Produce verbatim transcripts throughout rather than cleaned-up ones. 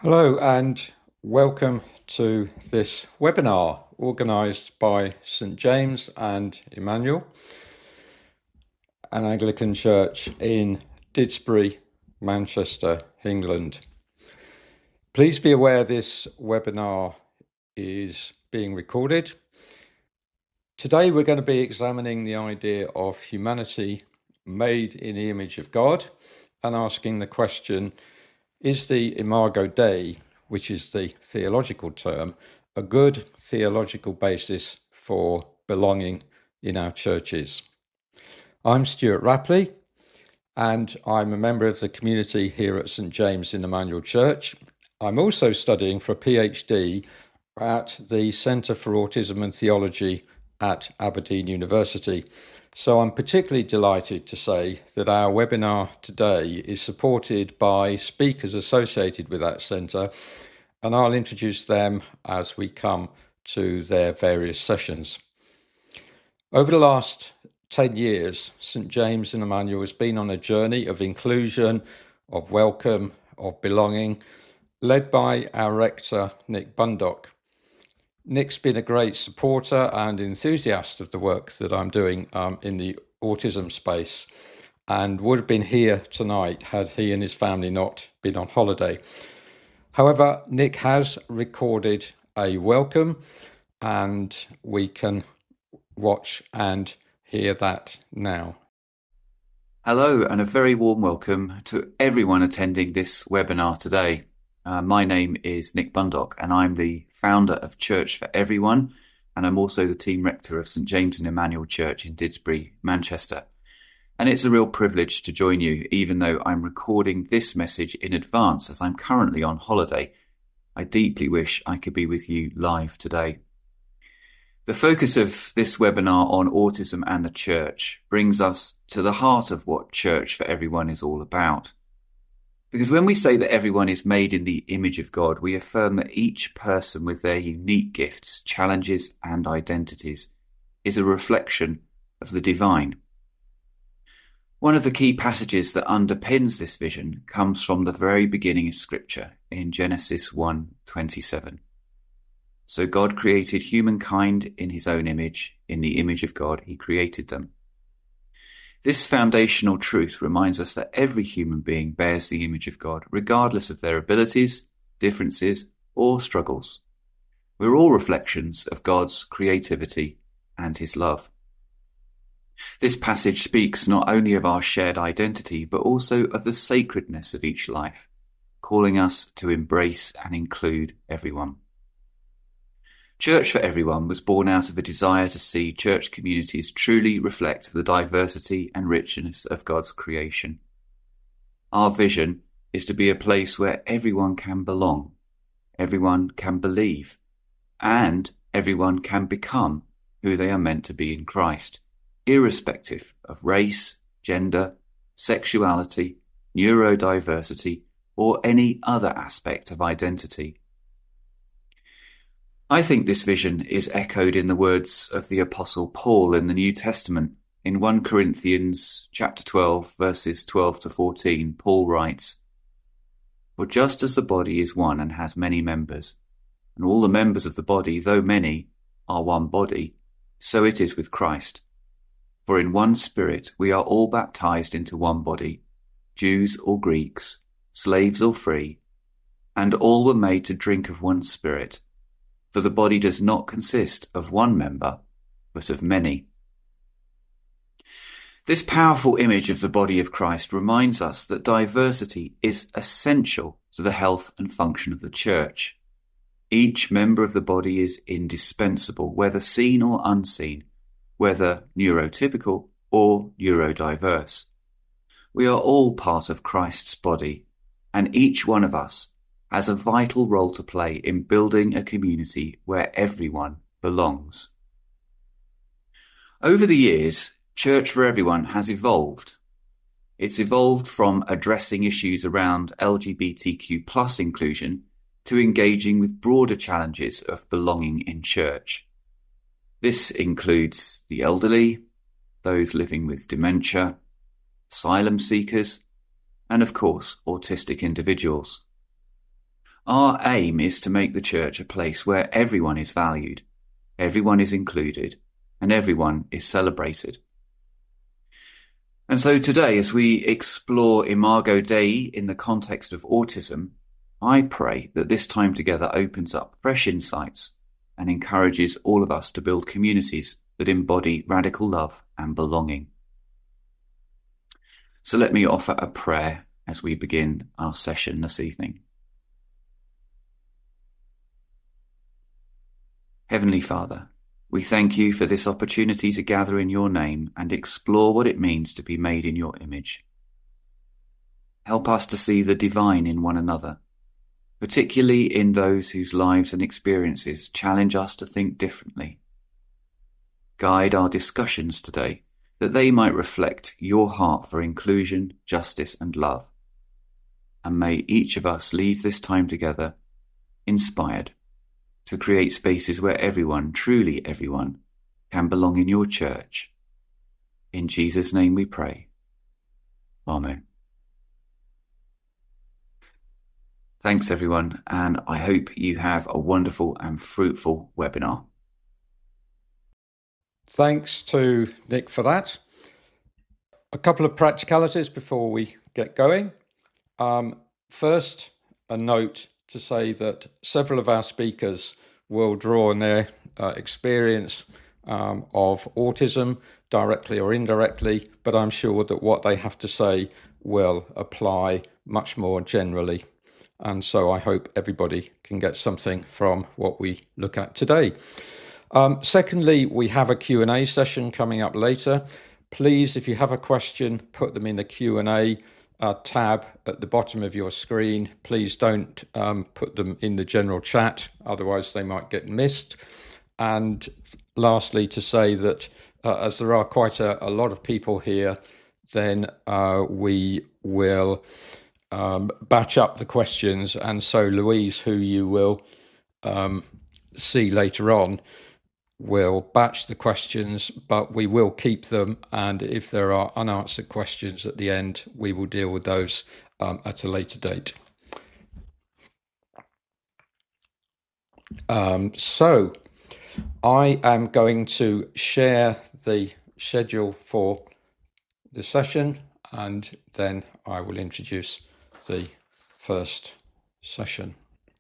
Hello and welcome to this webinar organised by Saint James and Emmanuel, an Anglican church in Didsbury, Manchester, England. Please be aware this webinar is being recorded. Today we're going to be examining the idea of humanity made in the image of God and asking the question, is the Imago Dei, which is the theological term, a good theological basis for belonging in our churches? I'm Stuart Rapley, and I'm a member of the community here at Saint James in Emmanuel Church. I'm also studying for a PhD at the Centre for Autism and Theology at Aberdeen University. So I'm particularly delighted to say that our webinar today is supported by speakers associated with that centre, and I'll introduce them as we come to their various sessions. Over the last ten years, Saint James and Emmanuel has been on a journey of inclusion, of welcome, of belonging, led by our rector, Nick Bundock. Nick's been a great supporter and enthusiast of the work that I'm doing um, in the autism space, and would have been here tonight had he and his family not been on holiday. However, Nick has recorded a welcome, and we can watch and hear that now. Hello, and a very warm welcome to everyone attending this webinar today. Uh, my name is Nick Bundock, and I'm the founder of Church for Everyone, and I'm also the team rector of Saint James and Emmanuel Church in Didsbury, Manchester. And it's a real privilege to join you, even though I'm recording this message in advance as I'm currently on holiday. I deeply wish I could be with you live today. The focus of this webinar on autism and the church brings us to the heart of what Church for Everyone is all about. Because when we say that everyone is made in the image of God, we affirm that each person with their unique gifts, challenges and identities is a reflection of the divine. One of the key passages that underpins this vision comes from the very beginning of Scripture in Genesis one twenty-seven. So God created humankind in his own image, in the image of God he created them. This foundational truth reminds us that every human being bears the image of God, regardless of their abilities, differences, or struggles. We're all reflections of God's creativity and his love. This passage speaks not only of our shared identity, but also of the sacredness of each life, calling us to embrace and include everyone. Church for Everyone was born out of a desire to see church communities truly reflect the diversity and richness of God's creation. Our vision is to be a place where everyone can belong, everyone can believe, and everyone can become who they are meant to be in Christ, irrespective of race, gender, sexuality, neurodiversity, or any other aspect of identity. I think this vision is echoed in the words of the Apostle Paul in the New Testament. In First Corinthians chapter twelve, verses twelve to fourteen, Paul writes, "For just as the body is one and has many members, and all the members of the body, though many, are one body, so it is with Christ. For in one Spirit we are all baptized into one body, Jews or Greeks, slaves or free, and all were made to drink of one Spirit. For the body does not consist of one member, but of many." This powerful image of the body of Christ reminds us that diversity is essential to the health and function of the church. Each member of the body is indispensable, whether seen or unseen, whether neurotypical or neurodiverse. We are all part of Christ's body, and each one of us has a vital role to play in building a community where everyone belongs. Over the years, Church for Everyone has evolved. It's evolved from addressing issues around L G B T Q plus inclusion to engaging with broader challenges of belonging in church. This includes the elderly, those living with dementia, asylum seekers, and of course, autistic individuals. Our aim is to make the church a place where everyone is valued, everyone is included, and everyone is celebrated. And so today, as we explore Imago Dei in the context of autism, I pray that this time together opens up fresh insights and encourages all of us to build communities that embody radical love and belonging. So let me offer a prayer as we begin our session this evening. Heavenly Father, we thank you for this opportunity to gather in your name and explore what it means to be made in your image. Help us to see the divine in one another, particularly in those whose lives and experiences challenge us to think differently. Guide our discussions today, that they might reflect your heart for inclusion, justice, and love. And may each of us leave this time together inspired to create spaces where everyone, truly everyone, can belong in your church. In Jesus' name we pray. Amen. Thanks everyone, and I hope you have a wonderful and fruitful webinar. Thanks to Nick for that. A couple of practicalities before we get going. Um, first, a note to say that several of our speakers will draw on their uh, experience um, of autism directly or indirectly, but I'm sure that what they have to say will apply much more generally. And so I hope everybody can get something from what we look at today. Um, secondly, we have a Q and A session coming up later. Please, if you have a question, put them in the Q and A uh, tab at the bottom of your screen. Please don't um, put them in the general chat, otherwise they might get missed. And lastly, to say that uh, as there are quite a, a lot of people here, then uh, we will um, batch up the questions. And so Louise, who you will um, see later on, will batch the questions, but we will keep them. And if there are unanswered questions at the end, we will deal with those um, at a later date. Um, so I am going to share the schedule for the session, and then I will introduce the first session.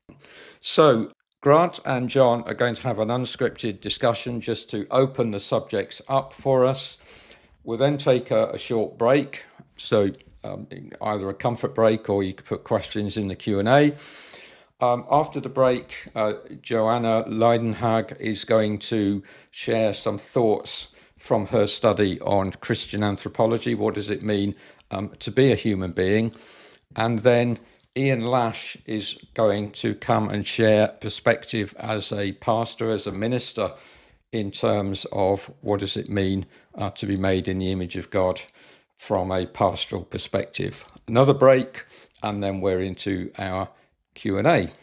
So Grant and John are going to have an unscripted discussion just to open the subjects up for us. We'll then take a, a short break, so um, either a comfort break or you could put questions in the Q and A. Um, after the break, uh, Joanna Leidenhag is going to share some thoughts from her study on Christian anthropology. What does it mean um, to be a human being? And then Ian Lash is going to come and share perspective as a pastor, as a minister, in terms of what does it mean uh, to be made in the image of God from a pastoral perspective. Another break, and then we're into our Q and A.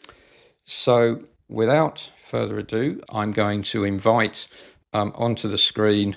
So without further ado, I'm going to invite um, onto the screen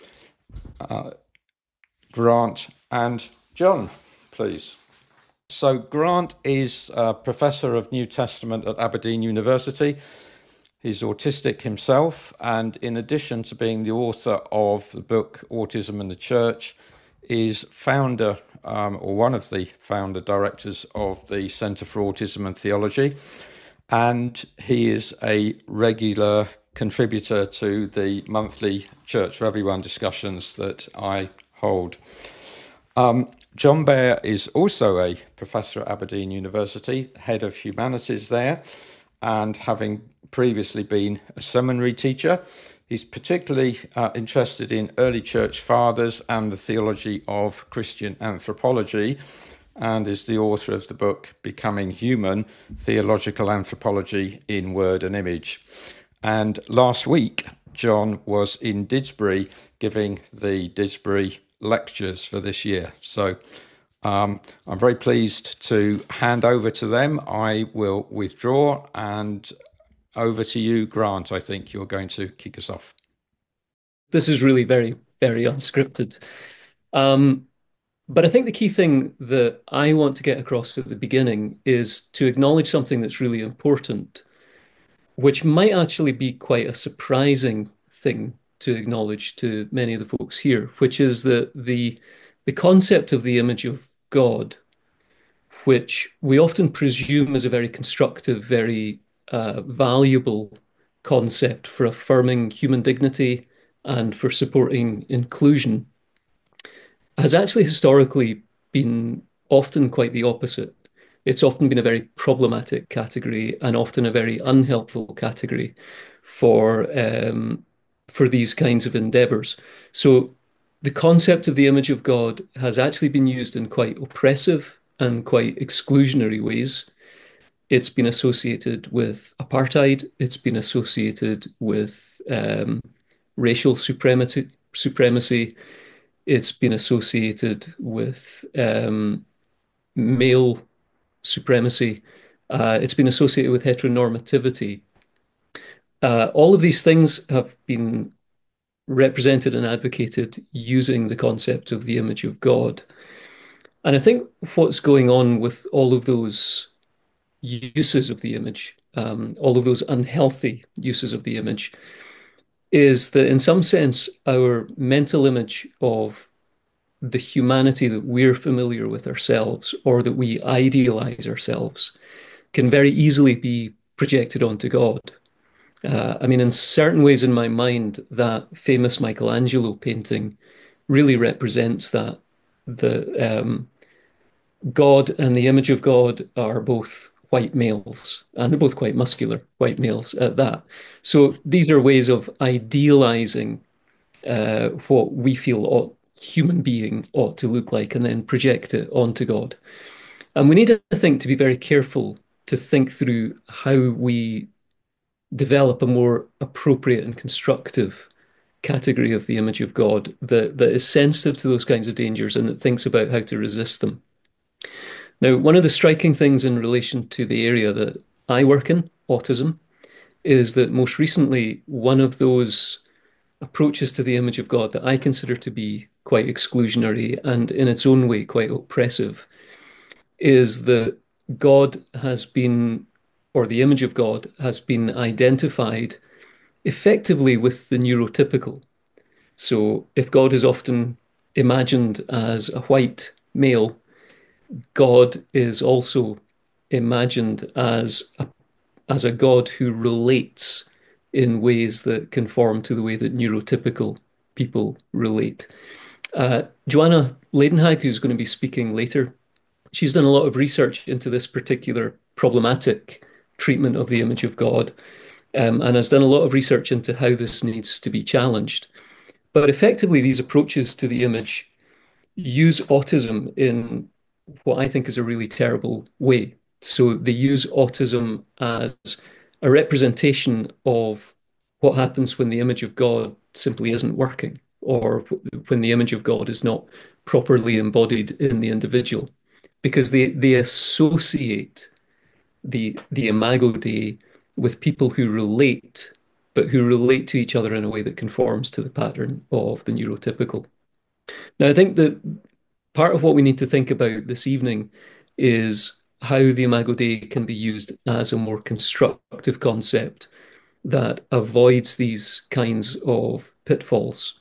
uh, Grant and John, please. So Grant is a professor of New Testament at Aberdeen University. He's autistic himself, and in addition to being the author of the book Autism and the Church, is founder um, or one of the founder directors of the Centre for Autism and Theology, and he is a regular contributor to the monthly Church for Everyone discussions that I hold. Um, John Bear is also a professor at Aberdeen University, head of humanities there, and having previously been a seminary teacher, he's particularly uh, interested in early church fathers and the theology of Christian anthropology, and is the author of the book Becoming Human, Theological Anthropology in Word and Image. And last week, John was in Didsbury giving the Didsbury lectures for this year. So um, I'm very pleased to hand over to them. I will withdraw, and over to you, Grant. I think you're going to kick us off. This is really very, very unscripted. Um, But I think the key thing that I want to get across at the beginning is to acknowledge something that's really important, which might actually be quite a surprising thing to acknowledge to many of the folks here, which is that the the concept of the image of God, which we often presume is a very constructive, very uh, valuable concept for affirming human dignity and for supporting inclusion, has actually historically been often quite the opposite. It's often been a very problematic category and often a very unhelpful category for um, for these kinds of endeavors. So the concept of the image of God has actually been used in quite oppressive and quite exclusionary ways. It's been associated with apartheid. It's been associated with um, racial supremacy. Supremacy. It's been associated with um, male supremacy. Uh, it's been associated with heteronormativity. Uh, all of these things have been represented and advocated using the concept of the image of God. And I think what's going on with all of those uses of the image, um, all of those unhealthy uses of the image, is that in some sense, our mental image of the humanity that we're familiar with ourselves or that we idealize ourselves can very easily be projected onto God. Uh, I mean, in certain ways, in my mind, that famous Michelangelo painting really represents that. The um, God and the image of God are both white males, and they're both quite muscular white males at that. So these are ways of idealizing uh, what we feel ought, human being ought to look like and then project it onto God. And we need, I think, to be very careful to think through how we develop a more appropriate and constructive category of the image of God that, that is sensitive to those kinds of dangers and that thinks about how to resist them. Now, one of the striking things in relation to the area that I work in, autism, is that most recently, one of those approaches to the image of God that I consider to be quite exclusionary and in its own way quite oppressive is that God has been, or the image of God has been identified effectively with the neurotypical. So if God is often imagined as a white male, God is also imagined as a, as a God who relates in ways that conform to the way that neurotypical people relate. Uh, Joanna Leidenhag, who's going to be speaking later, she's done a lot of research into this particular problematic treatment of the image of God, um, and has done a lot of research into how this needs to be challenged. But effectively, these approaches to the image use autism in what I think is a really terrible way. So they use autism as a representation of what happens when the image of God simply isn't working, or when the image of God is not properly embodied in the individual, because they they associate the the Imago Dei with people who relate, but who relate to each other in a way that conforms to the pattern of the neurotypical. Now, I think that part of what we need to think about this evening is how the Imago Dei can be used as a more constructive concept that avoids these kinds of pitfalls.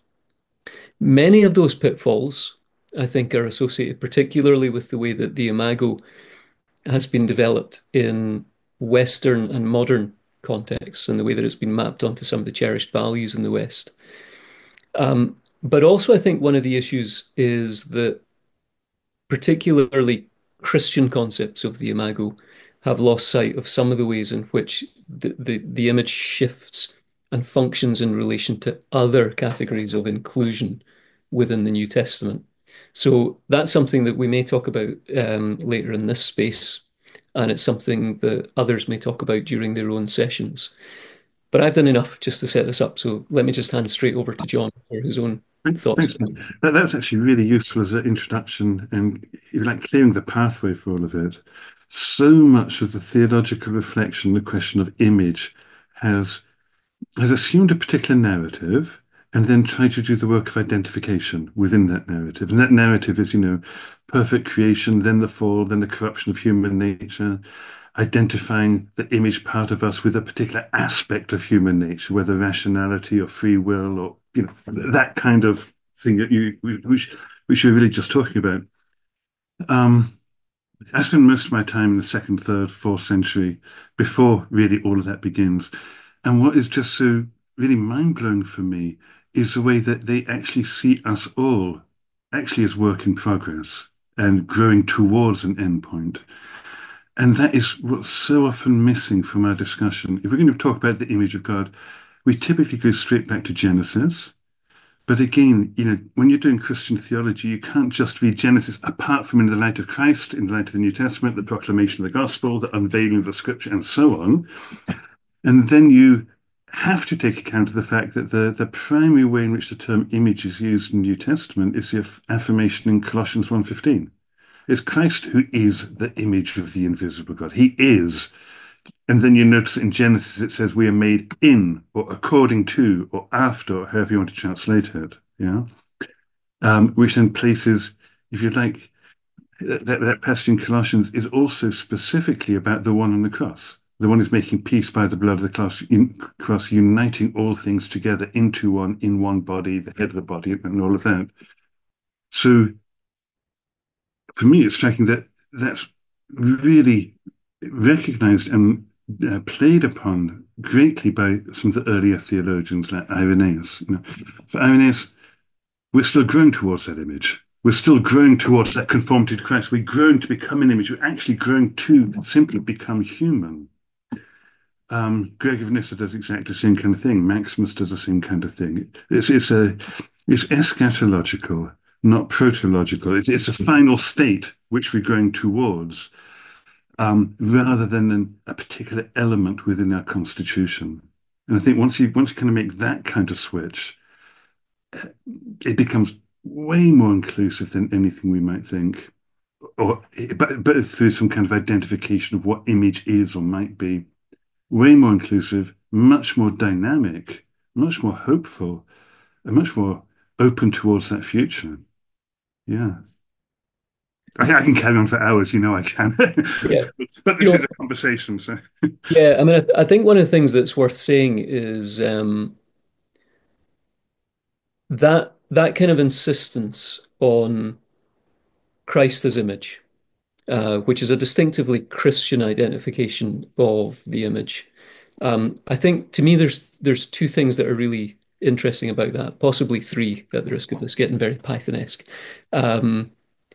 Many of those pitfalls, I think, are associated particularly with the way that the Imago has been developed in Western and modern contexts and the way that it's been mapped onto some of the cherished values in the West. Um, but also, I think one of the issues is that particularly Christian concepts of the Imago have lost sight of some of the ways in which the, the, the image shifts and functions in relation to other categories of inclusion within the New Testament. So that's something that we may talk about um, later in this space, and it's something that others may talk about during their own sessions. But I've done enough just to set this up, so let me just hand straight over to John for his own Thank- thoughts. Thanks. That, that was actually really useful as an introduction and, if you like, clearing the pathway for all of it. So much of the theological reflection, the question of image, has has assumed a particular narrative, and then try to do the work of identification within that narrative. And that narrative is, you know, perfect creation, then the fall, then the corruption of human nature, identifying the image part of us with a particular aspect of human nature, whether rationality or free will or, you know, that kind of thing that you, which, which we're really just talking about. Um, I spent most of my time in the second, third, fourth century before really all of that begins. And what is just so really mind-blowing for me is the way that they actually see us all actually as work in progress and growing towards an endpoint. And that is what's so often missing from our discussion. If we're going to talk about the image of God, we typically go straight back to Genesis. But again, you know, when you're doing Christian theology, you can't just read Genesis apart from in the light of Christ, in the light of the New Testament, the proclamation of the gospel, the unveiling of the scripture, and so on. And then you have to take account of the fact that the, the primary way in which the term image is used in the New Testament is the affirmation in Colossians one fifteen. It's Christ who is the image of the invisible God. He is. And then you notice in Genesis it says we are made in or according to or after, or however you want to translate it. Yeah. Um, which then places, if you like, that, that passage in Colossians is also specifically about the one on the cross. The one who's making peace by the blood of the cross, in, cross, uniting all things together into one, in one body, the head of the body, and all of that. So for me, it's striking that that's really recognized and uh, played upon greatly by some of the earlier theologians like Irenaeus. You know, for Irenaeus, we're still growing towards that image. We're still growing towards that conformity to Christ. We're growing to become an image. We're actually growing to simply become human. Um, Greg of Nyssa does exactly the same kind of thing. Maximus does the same kind of thing. It's it's a it's eschatological, not protological. It's it's a final state which we're going towards, um, rather than an, a particular element within our constitution. And I think once you once you kind of make that kind of switch, it becomes way more inclusive than anything we might think, or but but through some kind of identification of what image is or might be. Way more inclusive, much more dynamic, much more hopeful, and much more open towards that future. Yeah. I, I can carry on for hours, you know I can. Yeah. But You this know, is a conversation, so. yeah, I mean, I, I think one of the things that's worth saying is um, that that kind of insistence on Christ as image, uh, which is a distinctively Christian identification of the image. Um, I think to me, there's there's two things that are really interesting about that, possibly three, at the risk of this getting very Pythonesque. Um,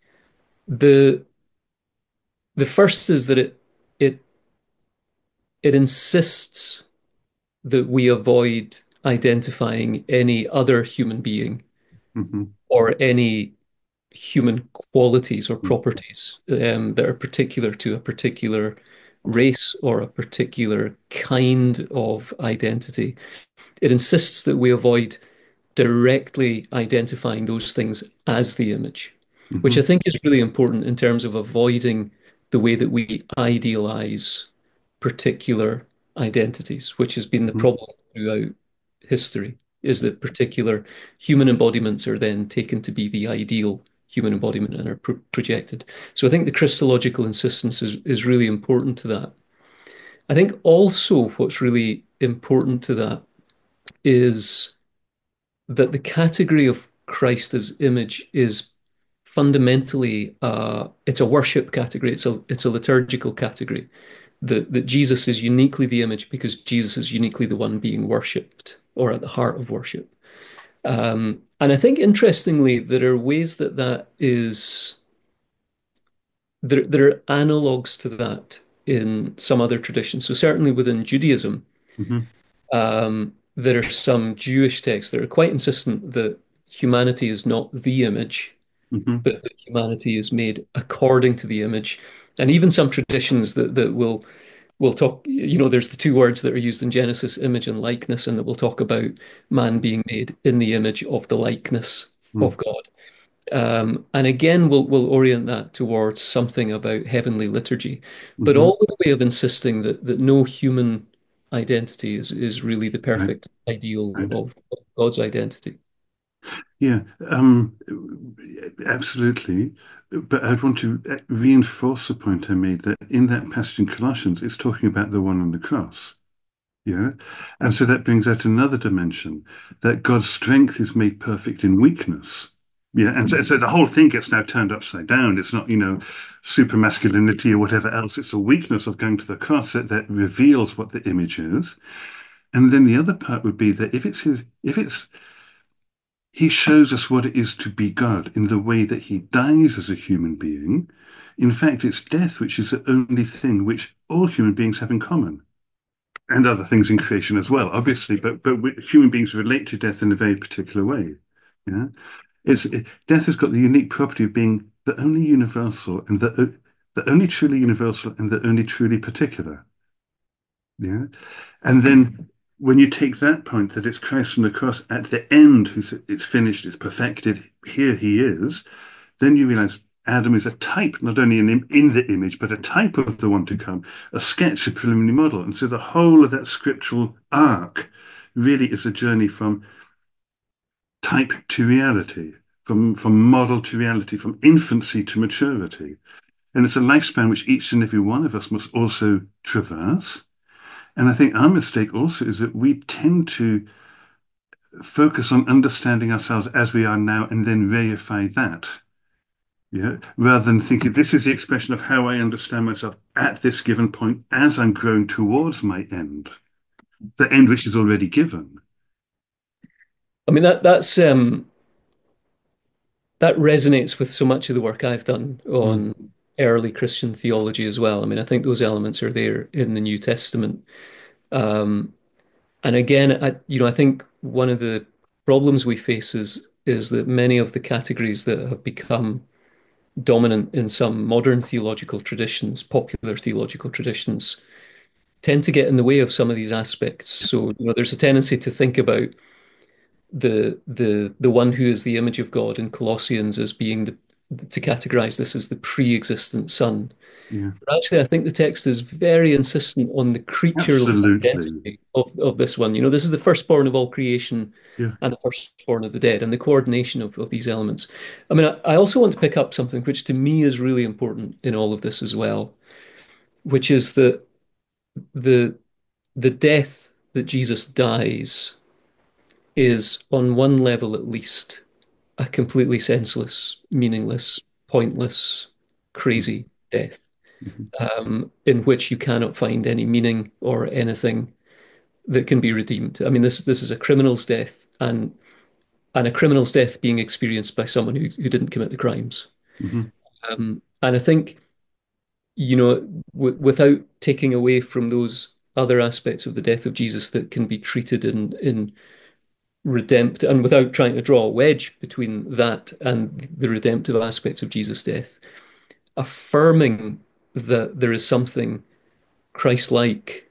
the the first is that it it it insists that we avoid identifying any other human being Mhm. or any human qualities or properties um, that are particular to a particular race or a particular kind of identity. It insists that we avoid directly identifying those things as the image, which I Mhm. think is really important in terms of avoiding the way that we idealize particular identities, which has been the Mhm. problem throughout history, is that particular human embodiments are then taken to be the ideal human embodiment and are pro projected. So I think the Christological insistence is, is really important to that. I think also what's really important to that is that the category of Christ as image is fundamentally uh, it's a worship category. It's a it's a liturgical category. That that Jesus is uniquely the image because Jesus is uniquely the one being worshipped or at the heart of worship. Um, and I think interestingly, there are ways that that is there there are analogues to that in some other traditions. So certainly within Judaism, Mhm. um, there are some Jewish texts that are quite insistent that humanity is not the image, Mhm. but that humanity is made according to the image. And even some traditions that, that will will talk, you know, there's the two words that are used in Genesis, image and likeness, and that will talk about man being made in the image of the likeness Mhm. of God. Um, and again, we'll we'll orient that towards something about heavenly liturgy, but Mhm. all with a way of insisting that that no human identity is is really the Right, perfect ideal right. of God's identity. Yeah, um, absolutely. But I'd want to reinforce the point I made that in that passage in Colossians, it's talking about the one on the cross. Yeah. And so that brings out another dimension that God's strength is made perfect in weakness. Yeah. And so, so the whole thing gets now turned upside down. It's not, you know, super masculinity or whatever else. It's a weakness of going to the cross that, that reveals what the image is. And then the other part would be that if it's his, if it's, he shows us what it is to be God in the way that he dies as a human being. In fact, it's death, which is the only thing which all human beings have in common and other things in creation as well, obviously, but but we, human beings relate to death in a very particular way. Yeah, it's it, death has got the unique property of being the only universal and the the only truly universal and the only truly particular. Yeah, and then when you take that point that it's Christ from the cross at the end, who's it's finished, it's perfected. Here he is. Then you realize Adam is a type, not only in, in the image, but a type of the one to come, a sketch, a preliminary model. And so the whole of that scriptural arc really is a journey from type to reality, from, from model to reality, from infancy to maturity. And it's a lifespan which each and every one of us must also traverse. And I think our mistake also is that we tend to focus on understanding ourselves as we are now and then reify that. Yeah, rather than thinking this is the expression of how I understand myself at this given point as I'm growing towards my end, the end which is already given. I mean that that's um, that resonates with so much of the work I've done Mm, on early Christian theology as well. I mean, I think those elements are there in the New Testament. Um, and again, I, you know, I think one of the problems we face is is that many of the categories that have become dominant in some modern theological traditions, popular theological traditions, tend to get in the way of some of these aspects. So, you know, there's a tendency to think about the the the one who is the image of God in Colossians as being the to categorize this as the pre-existent Son. yeah, But actually, I think the text is very insistent on the creaturely absolutely. identity of, of this one. You know, this is the firstborn of all creation Yeah, and the firstborn of the dead, and the coordination of, of these elements. I mean, I, I also want to pick up something which to me is really important in all of this as well, which is that the the death that Jesus dies is, on one level at least, a completely senseless, meaningless, pointless, crazy death, mhm, um, in which you cannot find any meaning or anything that can be redeemed. I mean, this this is a criminal's death, and and a criminal's death being experienced by someone who who didn't commit the crimes. mhm, Um, and I think, you know, w without taking away from those other aspects of the death of Jesus that can be treated in in redemptive, and without trying to draw a wedge between that and the redemptive aspects of Jesus' death, affirming that there is something Christ-like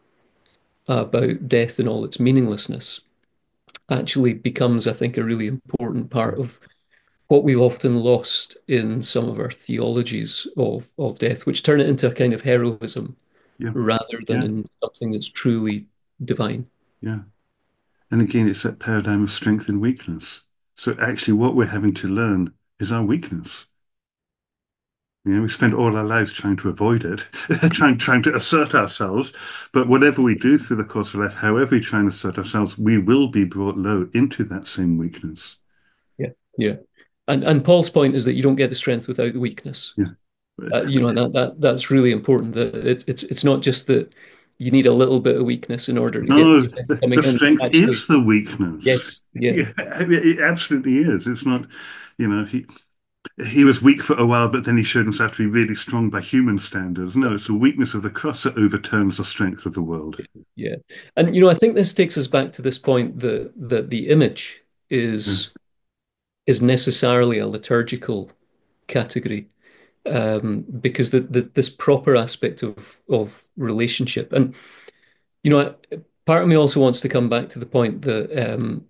about death and all its meaninglessness actually becomes, I think, a really important yeah, part of what we've often lost in some of our theologies of, of death, which turn it into a kind of heroism yeah, rather than yeah, in something that's truly divine. yeah. And again, it's that paradigm of strength and weakness. So actually, what we're having to learn is our weakness. You know, we spend all our lives trying to avoid it, trying trying to assert ourselves. But whatever we do through the course of life, however we try and assert ourselves, we will be brought low into that same weakness. Yeah. Yeah. And and Paul's point is that you don't get the strength without the weakness. Yeah. Uh, you know, and that, that that's really important. That it's it's it's not just that you need a little bit of weakness in order to get No, the event the, the coming in. strength Actually, is the weakness. yes, yeah, Yeah, it absolutely is. It's not, you know, he he was weak for a while, but then he showed himself to be really strong by human standards. No, it's the weakness of the cross that overturns the strength of the world. yeah. And you know, I think this takes us back to this point that that the image Yeah, is is necessarily a liturgical category, um, because the, the this proper aspect of of relationship, and you know, part of me also wants to come back to the point that um,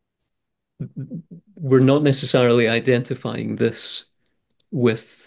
we're not necessarily identifying this with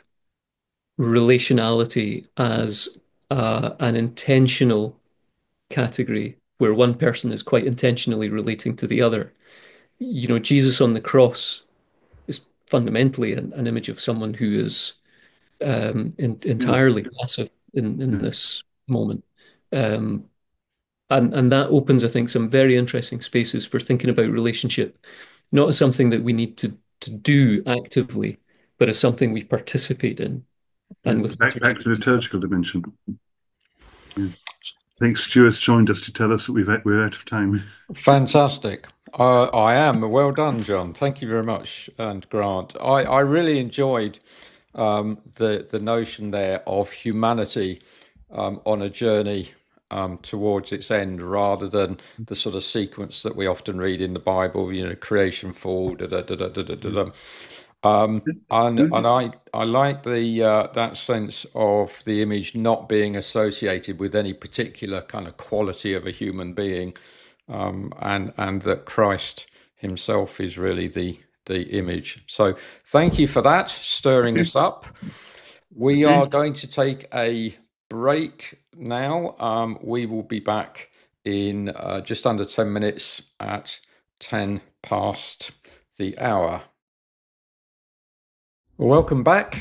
relationality as uh, an intentional category where one person is quite intentionally relating to the other. You know, Jesus on the cross is fundamentally an, an image of someone who is um, in, Yeah. entirely passive in, in Yeah. this moment. Um, and, and that opens, I think, some very interesting spaces for thinking about relationship, not as something that we need to, to do actively, but as something we participate in. Yeah. And with Back back liturgy, to the liturgical dimension. Yeah. I think Stuart's joined us to tell us that we've we're out of time. Fantastic. Uh, I am. Well done, John. Thank you very much, and Grant. I, I really enjoyed um, the the notion there of humanity um, on a journey um, towards its end, rather than the sort of sequence that we often read in the Bible. You know, creation, fall, da da da da da da da. da. Um, and and I I like the uh, that sense of the image not being associated with any particular kind of quality of a human being, um, and and that Christ himself is really the the image. So thank you for that, stirring us up. We are going to take a break now. Um, we will be back in uh, just under ten minutes at ten past the hour. Well, welcome back.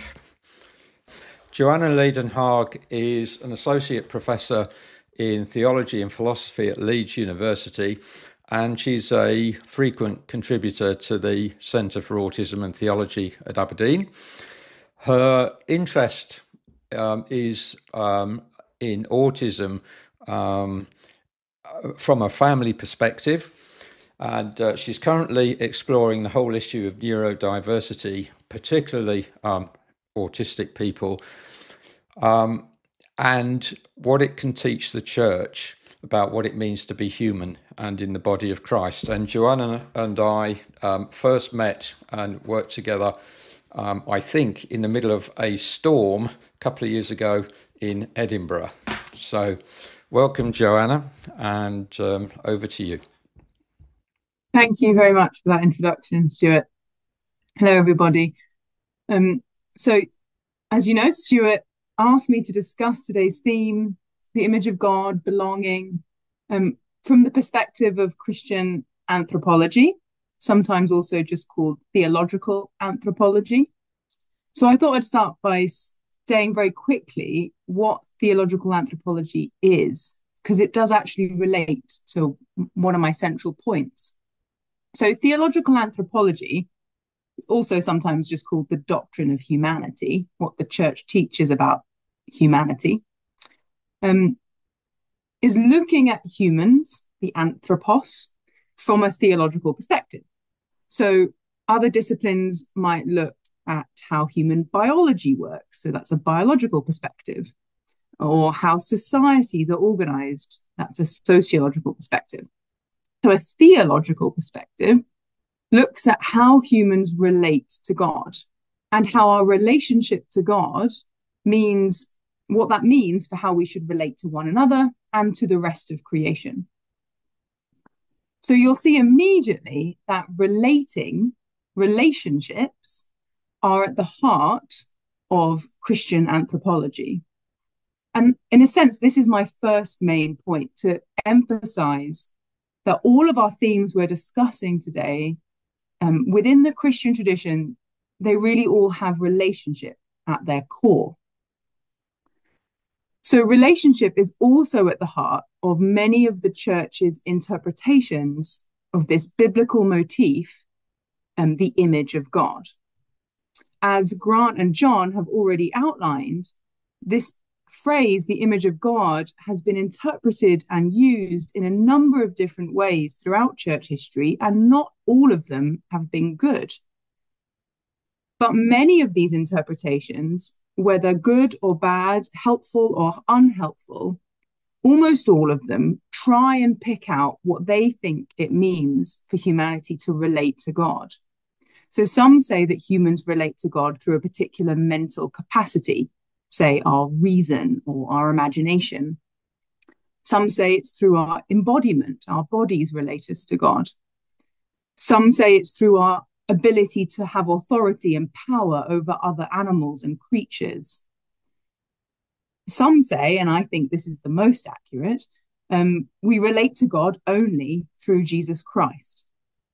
Joanna Leidenhaag is an associate professor in theology and philosophy at Leeds University, and she's a frequent contributor to the Centre for Autism and Theology at Aberdeen. Her interest um, is um, in autism um, from a family perspective, and uh, she's currently exploring the whole issue of neurodiversity, particularly um, autistic people, um, and what it can teach the church about what it means to be human and in the body of Christ. And Joanna and I um, first met and worked together, um, I think, in the middle of a storm a couple of years ago in Edinburgh. So welcome, Joanna, and um, over to you. Thank you very much for that introduction, Stuart. Hello, everybody. Um, so, as you know, Stuart asked me to discuss today's theme, the image of God, belonging, um, from the perspective of Christian anthropology, sometimes also just called theological anthropology. So I thought I'd start by saying very quickly what theological anthropology is, because it does actually relate to one of my central points. So theological anthropology, also sometimes just called the doctrine of humanity, what the church teaches about humanity, um, is looking at humans, the anthropos, from a theological perspective. So other disciplines might look at how human biology works, so that's a biological perspective, or how societies are organized, that's a sociological perspective. So a theological perspective looks at how humans relate to God and how our relationship to God means what that means for how we should relate to one another and to the rest of creation. So you'll see immediately that relating, relationships are at the heart of Christian anthropology. And in a sense, this is my first main point, to emphasize that all of our themes we're discussing today, um, within the Christian tradition, they really all have relationship at their core. So relationship is also at the heart of many of the church's interpretations of this biblical motif, um, the image of God. As Grant and John have already outlined, this phrase, the image of God, has been interpreted and used in a number of different ways throughout church history, and not all of them have been good. But many of these interpretations, whether good or bad, helpful or unhelpful, almost all of them try and pick out what they think it means for humanity to relate to God. So some say that humans relate to God through a particular mental capacity, say our reason or our imagination. Some say it's through our embodiment, our bodies relate us to God. Some say it's through our ability to have authority and power over other animals and creatures. Some say, and I think this is the most accurate, Um, we relate to God only through Jesus Christ.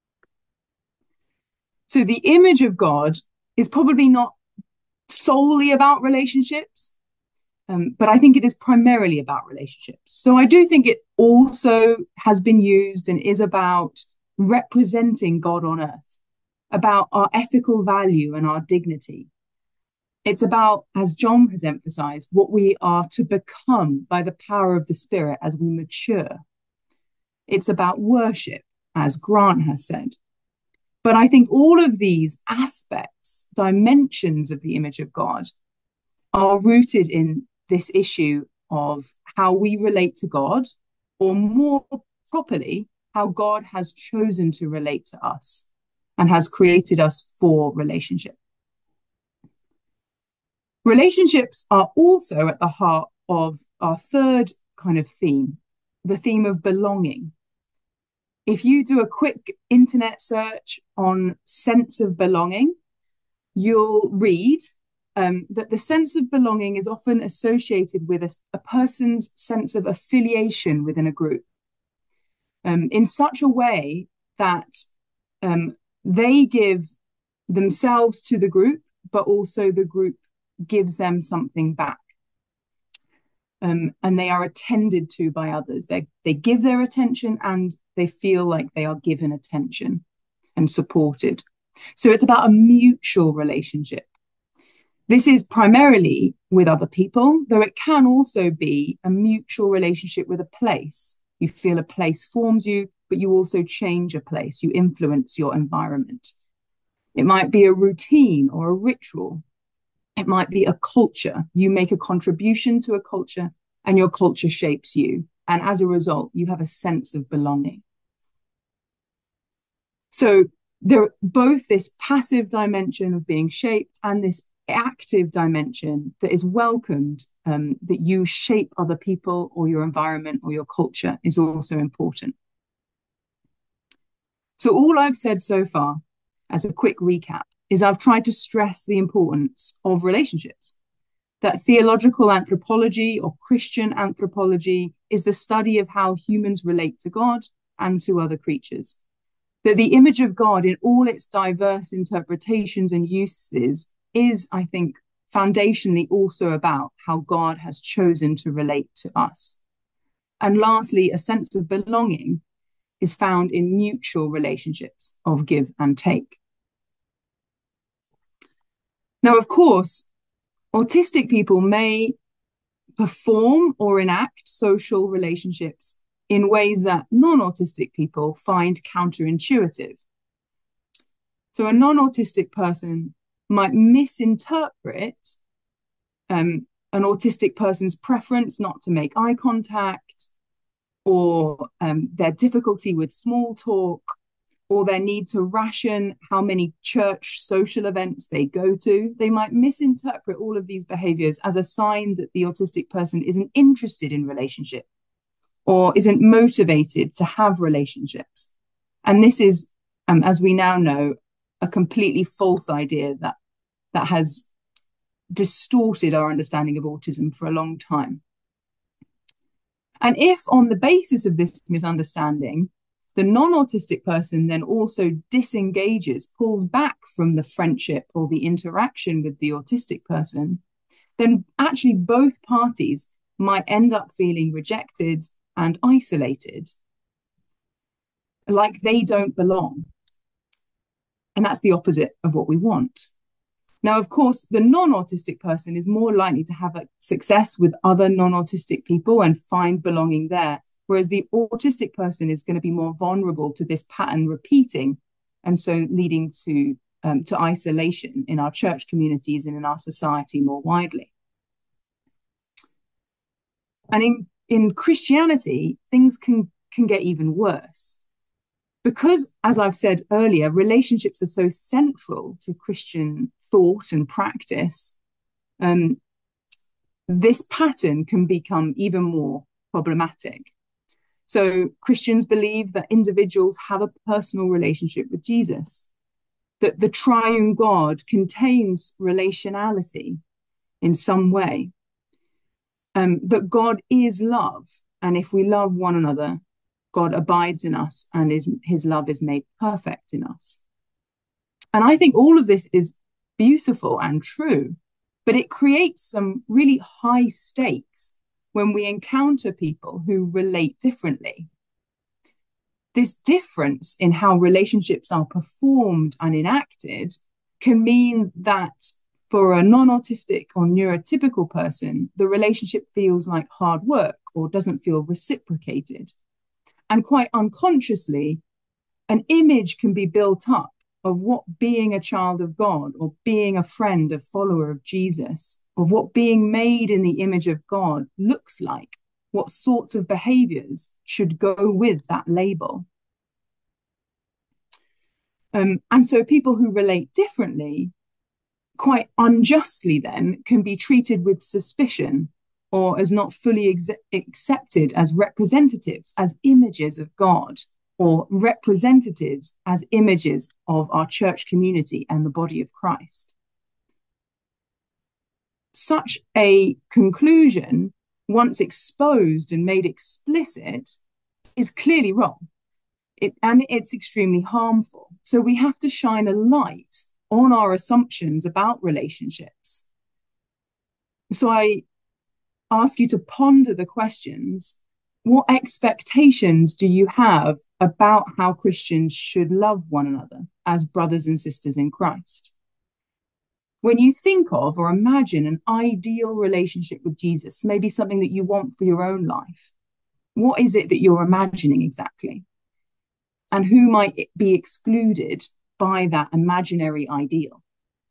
So the image of God is probably not solely about relationships, um, but I think it is primarily about relationships. So I do think it also has been used and is about representing God on earth, about our ethical value and our dignity. It's about, as John has emphasized, what we are to become by the power of the Spirit as we mature. It's about worship, as Grant has said. But I think all of these aspects, dimensions of the image of God, are rooted in this issue of how we relate to God, or more properly, how God has chosen to relate to us and has created us for relationship. Relationships are also at the heart of our third kind of theme, the theme of belonging. If you do a quick internet search on sense of belonging, you'll read um, that the sense of belonging is often associated with a, a person's sense of affiliation within a group, um, in such a way that um, they give themselves to the group, but also the group gives them something back. Um, and they are attended to by others. They, they give their attention and they feel like they are given attention and supported. So it's about a mutual relationship. This is primarily with other people, though it can also be a mutual relationship with a place. You feel a place forms you, but you also change a place. You influence your environment. It might be a routine or a ritual. It might be a culture. You make a contribution to a culture and your culture shapes you. And as a result, you have a sense of belonging. So there are both this passive dimension of being shaped and this active dimension that is welcomed, um, that you shape other people or your environment or your culture is also important. So all I've said so far, as a quick recap, is I've tried to stress the importance of relationships, that theological anthropology or Christian anthropology is the study of how humans relate to God and to other creatures, that the image of God in all its diverse interpretations and uses is, I think, foundationally also about how God has chosen to relate to us. And lastly, a sense of belonging is found in mutual relationships of give and take. Now, of course, autistic people may perform or enact social relationships in ways that non-autistic people find counterintuitive. So a non-autistic person might misinterpret um, an autistic person's preference not to make eye contact, or um, their difficulty with small talk, or their need to ration how many church social events they go to. They might misinterpret all of these behaviors as a sign that the autistic person isn't interested in relationship or isn't motivated to have relationships. And this is, um, as we now know, a completely false idea that, that has distorted our understanding of autism for a long time. And if on the basis of this misunderstanding, the non-autistic person then also disengages, pulls back from the friendship or the interaction with the autistic person, then actually both parties might end up feeling rejected and isolated, like they don't belong. And that's the opposite of what we want. Now, of course, the non-autistic person is more likely to have a success with other non-autistic people and find belonging there, whereas the autistic person is going to be more vulnerable to this pattern repeating, and so leading to, um, to isolation in our church communities and in our society more widely. And in, in Christianity, things can, can get even worse. Because, as I've said earlier, relationships are so central to Christian thought and practice, um, this pattern can become even more problematic. So Christians believe that individuals have a personal relationship with Jesus, that the triune God contains relationality in some way, um, that God is love, And if we love one another, God abides in us and is, his love is made perfect in us. And I think all of this is beautiful and true, but it creates some really high stakes when we encounter people who relate differently. This difference in how relationships are performed and enacted can mean that for a non-autistic or neurotypical person, the relationship feels like hard work or doesn't feel reciprocated. And quite unconsciously, an image can be built up of what being a child of God or being a friend, a follower of Jesus, of what being made in the image of God looks like, what sorts of behaviors should go with that label. Um, and so people who relate differently, quite unjustly then, can be treated with suspicion or as not fully ex- accepted as representatives, as images of God, or representatives as images of our church community and the body of Christ. Such a conclusion, once exposed and made explicit, is clearly wrong. It, and it's extremely harmful. So we have to shine a light on our assumptions about relationships. So I ask you to ponder the questions. What expectations do you have about how Christians should love one another as brothers and sisters in Christ? When you think of or imagine an ideal relationship with Jesus, maybe something that you want for your own life, what is it that you're imagining exactly? And who might be excluded by that imaginary ideal?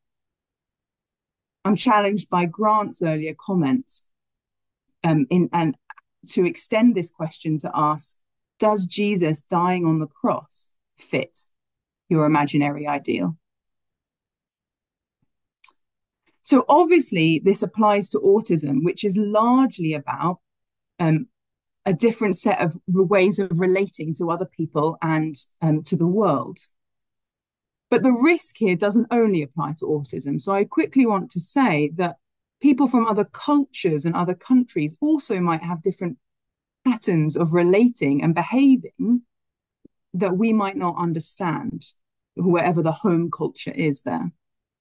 I'm challenged by Grant's earlier comments um, in, and to extend this question to ask, does Jesus dying on the cross fit your imaginary ideal? So obviously this applies to autism, which is largely about um, a different set of ways of relating to other people and um, to the world. But the risk here doesn't only apply to autism. So I quickly want to say that people from other cultures and other countries also might have different patterns of relating and behaving that we might not understand, wherever the home culture is there.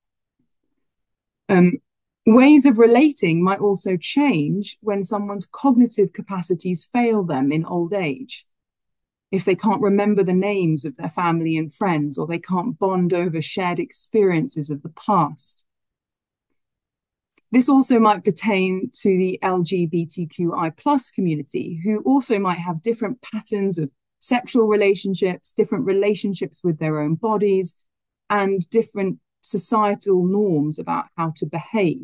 Um, ways of relating might also change when someone's cognitive capacities fail them in old age. If they can't remember the names of their family and friends, or they can't bond over shared experiences of the past. This also might pertain to the L G B T Q I plus community, who also might have different patterns of sexual relationships, different relationships with their own bodies, and different societal norms about how to behave.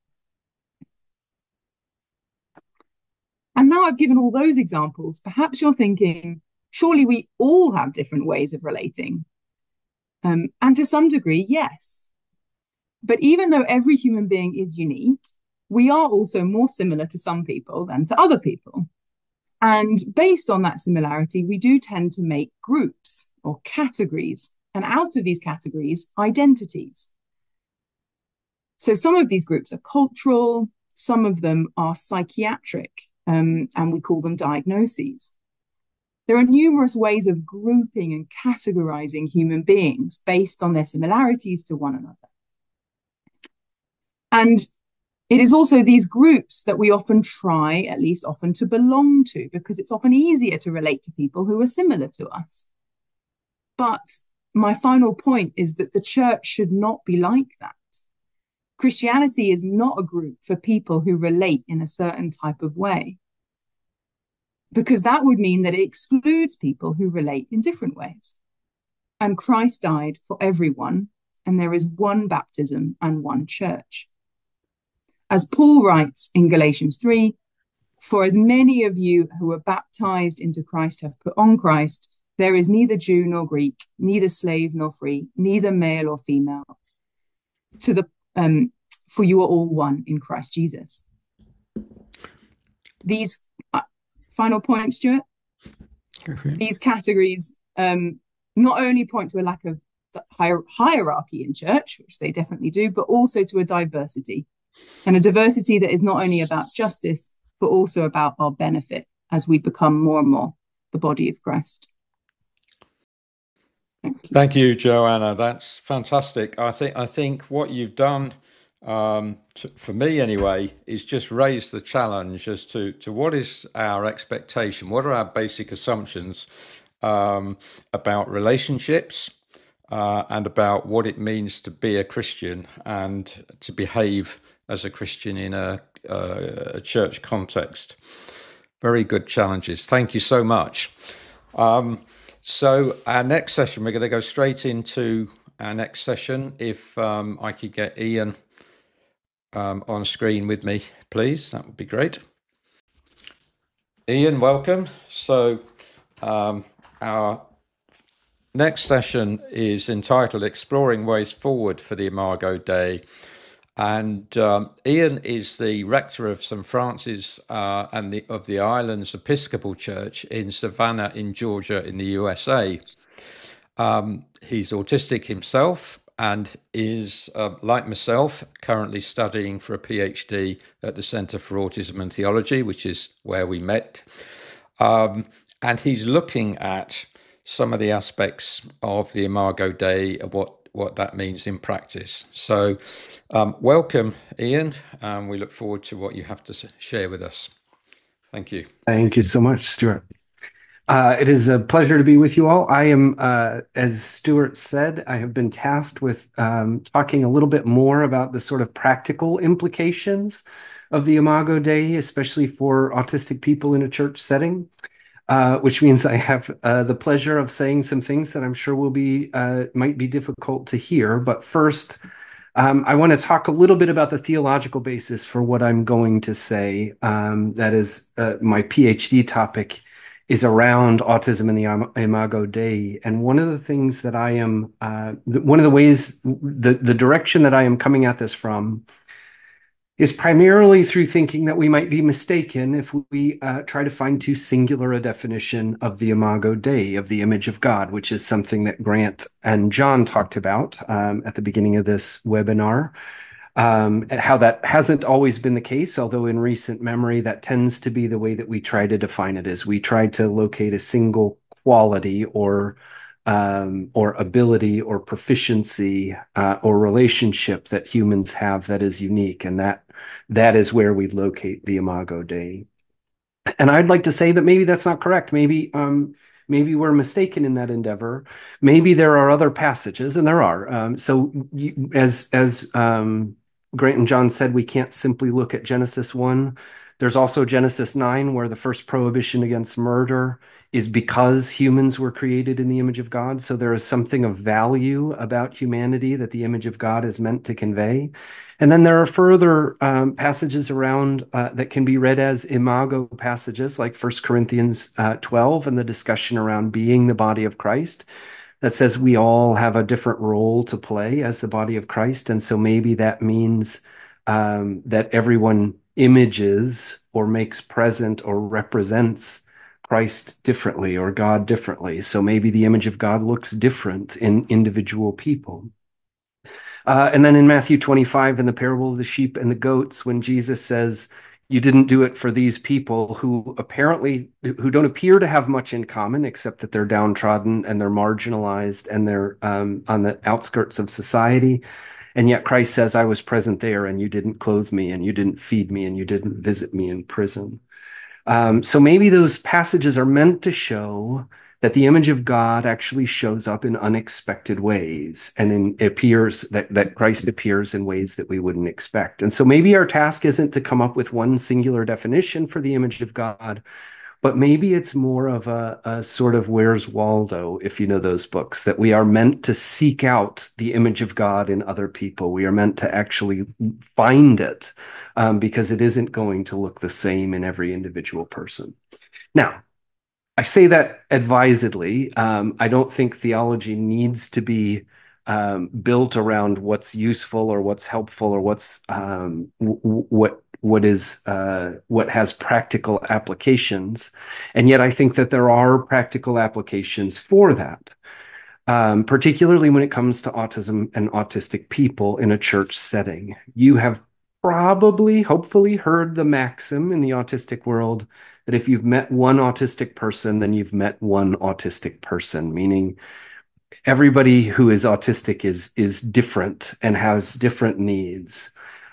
And now I've given all those examples, perhaps you're thinking, surely we all have different ways of relating. Um, and to some degree, yes. But even though every human being is unique, we are also more similar to some people than to other people. And based on that similarity, we do tend to make groups or categories, and out of these categories, identities. So some of these groups are cultural, some of them are psychiatric, um, and we call them diagnoses. There are numerous ways of grouping and categorizing human beings based on their similarities to one another. And it is also these groups that we often try, at least often, to belong to, because it's often easier to relate to people who are similar to us. But my final point is that the church should not be like that. Christianity is not a group for people who relate in a certain type of way, because that would mean that it excludes people who relate in different ways. And Christ died for everyone, and there is one baptism and one church. As Paul writes in Galatians three, for as many of you who are baptized into Christ have put on Christ, there is neither Jew nor Greek, neither slave nor free, neither male or female, to the um, for you are all one in Christ Jesus. These uh, final point, Stuart. Okay. These categories um, not only point to a lack of hier- hierarchy in church, which they definitely do, but also to a diversity. And a diversity that is not only about justice, but also about our benefit as we become more and more the body of Christ. Thank you. Thank you, Joanna. That's fantastic. I think I think what you've done, um, to, for me anyway, is just raise the challenge as to, to what is our expectation, what are our basic assumptions um, about relationships uh, and about what it means to be a Christian and to behave as a Christian in a, a, a church context. Very good challenges. Thank you so much. Um, so our next session, we're going to go straight into our next session. If um, I could get Ian um, on screen with me, please, that would be great. Ian, welcome. So um, our next session is entitled Exploring Ways Forward for the Imago Dei. And um, Ian is the rector of Saint Francis uh, and the, of the Islands Episcopal Church in Savannah in Georgia in the U S A. Um, he's autistic himself and is, uh, like myself, currently studying for a PhD at the Centre for Autism and Theology, which is where we met. Um, and he's looking at some of the aspects of the Imago Dei, what what that means in practice. So um, welcome, Ian. Um, we look forward to what you have to share with us. Thank you. Thank you so much, Stuart. Uh, it is a pleasure to be with you all. I am, uh, as Stuart said, I have been tasked with um, talking a little bit more about the sort of practical implications of the Imago Dei, especially for autistic people in a church setting. Uh, which means I have uh, the pleasure of saying some things that I'm sure will be uh, might be difficult to hear. But first, um, I want to talk a little bit about the theological basis for what I'm going to say. Um, that is, uh, my PhD topic is around autism and the Imago Dei. And one of the things that I am, uh, one of the ways, the, the direction that I am coming at this from is primarily through thinking that we might be mistaken if we uh, try to find too singular a definition of the Imago Dei, of the image of God, which is something that Grant and John talked about um, at the beginning of this webinar. Um, how that hasn't always been the case, although in recent memory, that tends to be the way that we try to define it, is we try to locate a single quality or Um, or ability or proficiency uh, or relationship that humans have that is unique. And that that is where we locate the Imago Dei. And I'd like to say that maybe that's not correct. Maybe um, maybe we're mistaken in that endeavor. Maybe there are other passages, and there are. Um, so you, as, as um, Grant and John said, we can't simply look at Genesis one. There's also Genesis nine, where the first prohibition against murder is because humans were created in the image of God. So there is something of value about humanity that the image of God is meant to convey. And then there are further um, passages around uh, that can be read as imago passages, like First Corinthians uh, twelve and the discussion around being the body of Christ, that says we all have a different role to play as the body of Christ. And so maybe that means um, that everyone images or makes present or represents Christ differently or God differently. So maybe the image of God looks different in individual people. Uh, and then in Matthew twenty-five, in the parable of the sheep and the goats, when Jesus says, you didn't do it for these people who apparently, who don't appear to have much in common, except that they're downtrodden and they're marginalized and they're um, on the outskirts of society. And yet Christ says, I was present there and you didn't clothe me and you didn't feed me and you didn't visit me in prison. Um, so maybe those passages are meant to show that the image of God actually shows up in unexpected ways and in, appears that, that Christ appears in ways that we wouldn't expect. And so maybe our task isn't to come up with one singular definition for the image of God, but maybe it's more of a, a sort of Where's Waldo, if you know those books, that we are meant to seek out the image of God in other people. We are meant to actually find it um, because it isn't going to look the same in every individual person. Now, I say that advisedly. Um, I don't think theology needs to be um, built around what's useful or what's helpful or what's um, w- what what is uh, what has practical applications. And yet I think that there are practical applications for that, um, particularly when it comes to autism and autistic people in a church setting. You have probably, hopefully, heard the maxim in the autistic world that if you've met one autistic person, then you've met one autistic person, meaning everybody who is autistic is is different and has different needs,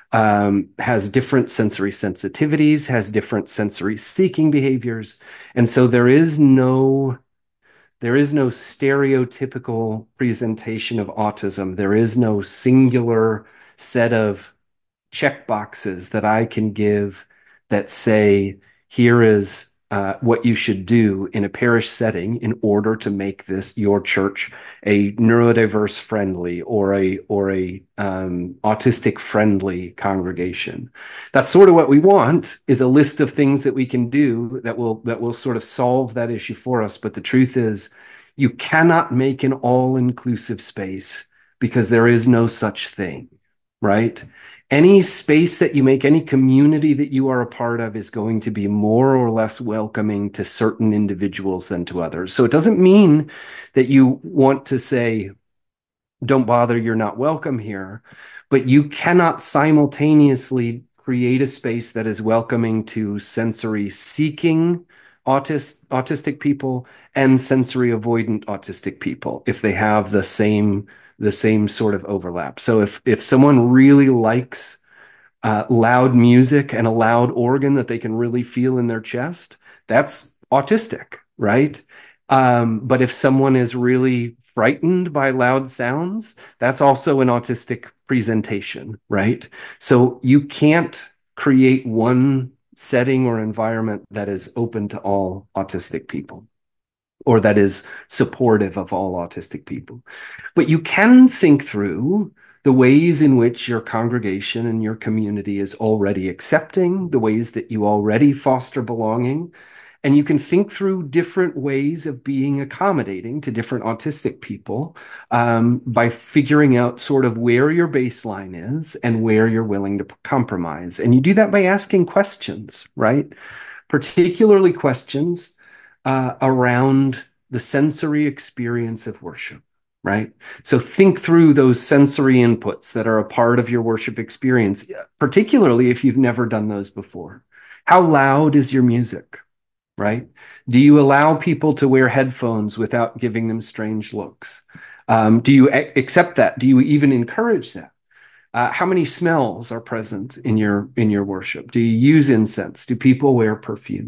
um, has different sensory sensitivities, has different sensory seeking behaviors, and so there is no there is no stereotypical presentation of autism. There is no singular set of check boxes that I can give that say, here is uh, what you should do in a parish setting in order to make this your church a neurodiverse friendly or a or a um, autistic friendly congregation. That's sort of what we want, is a list of things that we can do that will that will sort of solve that issue for us. But the truth is, you cannot make an all-inclusive space because there is no such thing, right? Any space that you make, any community that you are a part of is going to be more or less welcoming to certain individuals than to others. So it doesn't mean that you want to say, don't bother, you're not welcome here, but you cannot simultaneously create a space that is welcoming to sensory seeking autist, autistic people and sensory avoidant autistic people if they have the same the same sort of overlap. So if if someone really likes uh, loud music and a loud organ that they can really feel in their chest, that's autistic, right? Um, but if someone is really frightened by loud sounds, that's also an autistic presentation, right? So you can't create one setting or environment that is open to all autistic people, or that is supportive of all autistic people. But you can think through the ways in which your congregation and your community is already accepting, the ways that you already foster belonging, and you can think through different ways of being accommodating to different autistic people um, by figuring out sort of where your baseline is and where you're willing to compromise. And you do that by asking questions, right? Particularly questions uh, around the sensory experience of worship, right? So think through those sensory inputs that are a part of your worship experience, particularly if you've never done those before. How loud is your music, right? Do you allow people to wear headphones without giving them strange looks? Um, do you a- accept that? Do you even encourage that? Uh, how many smells are present in your in your worship? Do you use incense? Do people wear perfume?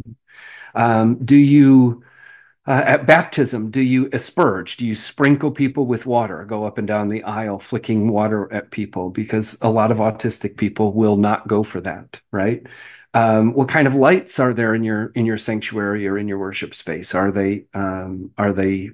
Um, do you uh, at baptism, do you asperge? Do you sprinkle people with water, go up and down the aisle flicking water at people? Because a lot of autistic people will not go for that, right? Um, what kind of lights are there in your in your sanctuary or in your worship space? Are they um, are they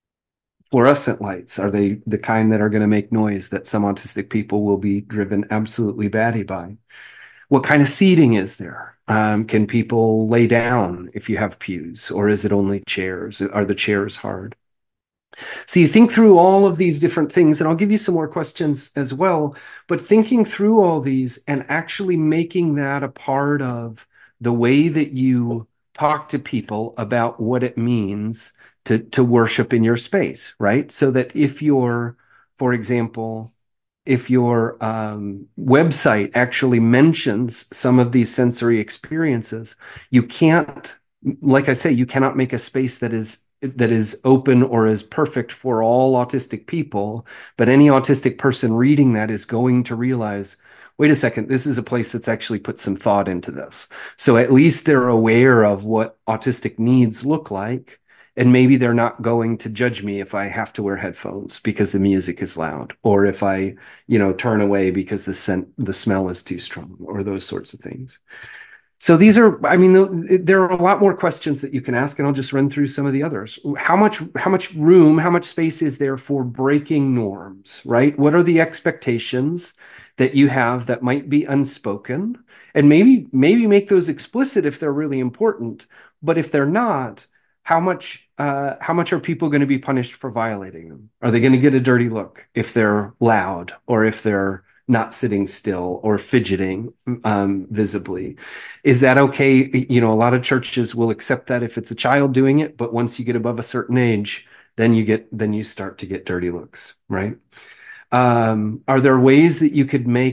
fluorescent lights? Are they the kind that are going to make noise that some autistic people will be driven absolutely batty by? What kind of seating is there? Um, can people lay down if you have pews, or is it only chairs? Are the chairs hard? So you think through all of these different things, and I'll give you some more questions as well, but thinking through all these and actually making that a part of the way that you talk to people about what it means to, to worship in your space, right? So that if you're, for example, if your um, website actually mentions some of these sensory experiences, you can't, like I say, you cannot make a space that is that is open or is perfect for all autistic people, but any autistic person reading that is going to realize, wait a second, this is a place that's actually put some thought into this. So at least they're aware of what autistic needs look like, and maybe they're not going to judge me if I have to wear headphones because the music is loud, or if I, you know, turn away because the scent, the smell is too strong, or those sorts of things. So these are, I mean, there are a lot more questions that you can ask, and I'll just run through some of the others. How much, how much room, how much space is there for breaking norms, right? What are the expectations that you have that might be unspoken? And maybe, maybe make those explicit if they're really important. But if they're not, how much, uh, how much are people going to be punished for violating them? Are they going to get a dirty look if they're loud, or if they're not sitting still or fidgeting um, visibly? Is that okay? You know, a lot of churches will accept that if it's a child doing it, but once you get above a certain age, then you get then you start to get dirty looks, right? Um, are there ways that you could make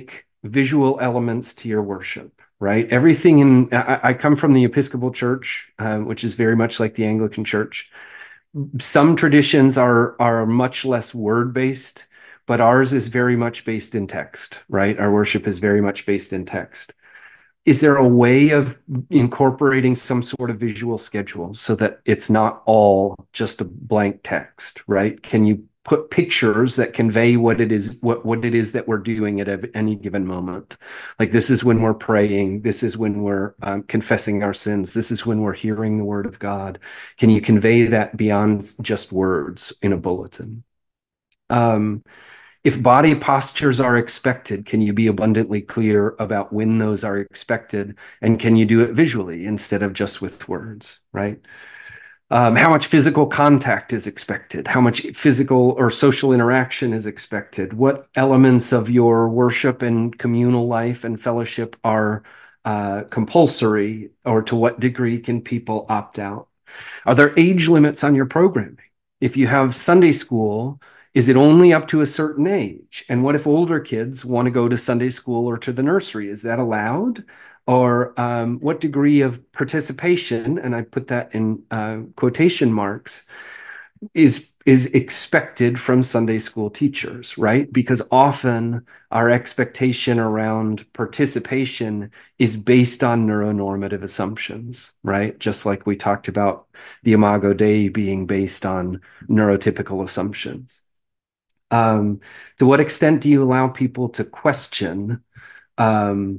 visual elements to your worship, right? Everything in, I, I come from the Episcopal Church, uh, which is very much like the Anglican Church. Some traditions are are much less word-based, but ours is very much based in text, right? Our worship is very much based in text. Is there a way of incorporating some sort of visual schedule so that it's not all just a blank text, right? Can you put pictures that convey what it is, what, what it is that we're doing at any given moment? Like, this is when we're praying. This is when we're um, confessing our sins. This is when we're hearing the word of God. Can you convey that beyond just words in a bulletin? Um, If body postures are expected, can you be abundantly clear about when those are expected? And can you do it visually instead of just with words, right? Um, how much physical contact is expected? How much physical or social interaction is expected? What elements of your worship and communal life and fellowship are uh, compulsory, or to what degree can people opt out? Are there age limits on your programming? If you have Sunday school, is it only up to a certain age? And what if older kids want to go to Sunday school or to the nursery? Is that allowed? Or um, what degree of participation, and I put that in uh, quotation marks, is is expected from Sunday school teachers, right? Because often our expectation around participation is based on neuronormative assumptions, right? Just like we talked about the Imago Dei being based on neurotypical assumptions. Um, to what extent do you allow people to question? Um,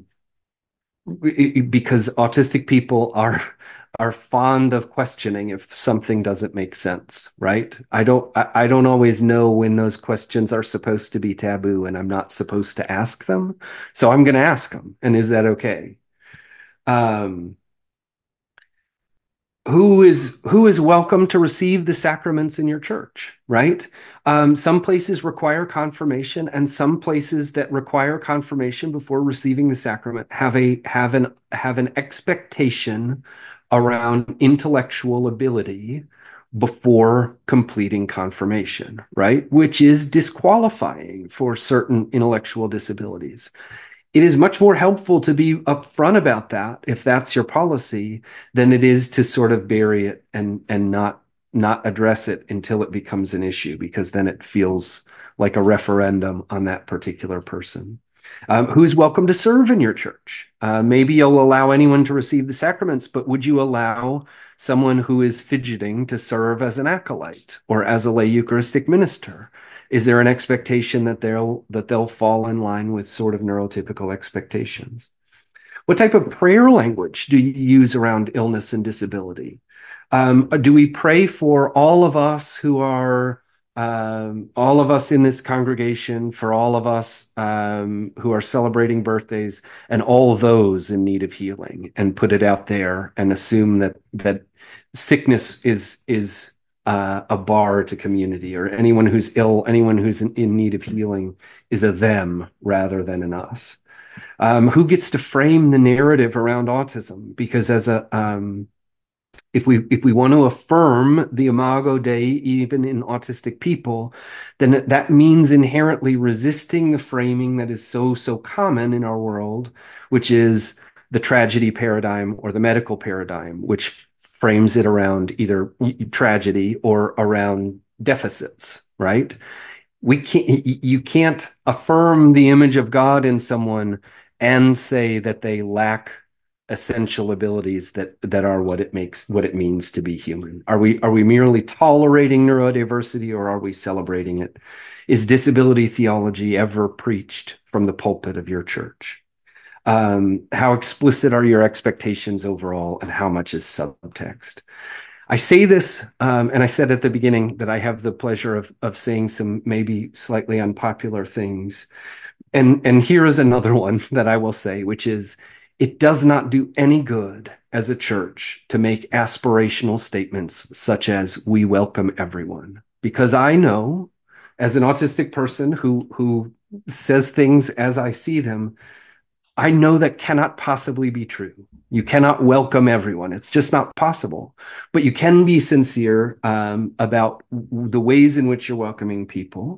because autistic people are are fond of questioning if something doesn't make sense, right? I don't I, I don't always know when those questions are supposed to be taboo and I'm not supposed to ask them. So I'm going to ask them. And is that okay? Um, who is who is welcome to receive the sacraments in your church, right? Um, some places require confirmation, and some places that require confirmation before receiving the sacrament have a have an have an expectation around intellectual ability before completing confirmation, right? Which is disqualifying for certain intellectual disabilities. It is much more helpful to be upfront about that if that's your policy than it is to sort of bury it and and not not address it until it becomes an issue, because then it feels like a referendum on that particular person. Um, who's welcome to serve in your church? Uh, maybe you'll allow anyone to receive the sacraments, but would you allow someone who is fidgeting to serve as an acolyte or as a lay Eucharistic minister? Is there an expectation that they'll that they'll fall in line with sort of neurotypical expectations? What type of prayer language do you use around illness and disability? Um, do we pray for all of us who are um, all of us in this congregation, for all of us um, who are celebrating birthdays, and all those in need of healing, and put it out there and assume that that sickness is is uh, a bar to community, or anyone who's ill, anyone who's in, in need of healing is a them rather than an us? Um, who gets to frame the narrative around autism? Because as a um, if we if we want to affirm the Imago Dei even in autistic people, then that means inherently resisting the framing that is so so common in our world, which is the tragedy paradigm or the medical paradigm, which frames it around either tragedy or around deficits, right? We can't you can't affirm the image of God in someone and say that they lack essential abilities that that are what it makes what it means to be human. Are we are we merely tolerating neurodiversity, or are we celebrating it? Is disability theology ever preached from the pulpit of your church? Um, how explicit are your expectations overall, and how much is subtext? I say this, um, and I said at the beginning that I have the pleasure of of saying some maybe slightly unpopular things. And, and here is another one that I will say, which is, it does not do any good as a church to make aspirational statements such as, we welcome everyone. Because I know, as an autistic person who, who says things as I see them, I know that cannot possibly be true. You cannot welcome everyone. It's just not possible. But you can be sincere um, about the ways in which you're welcoming people.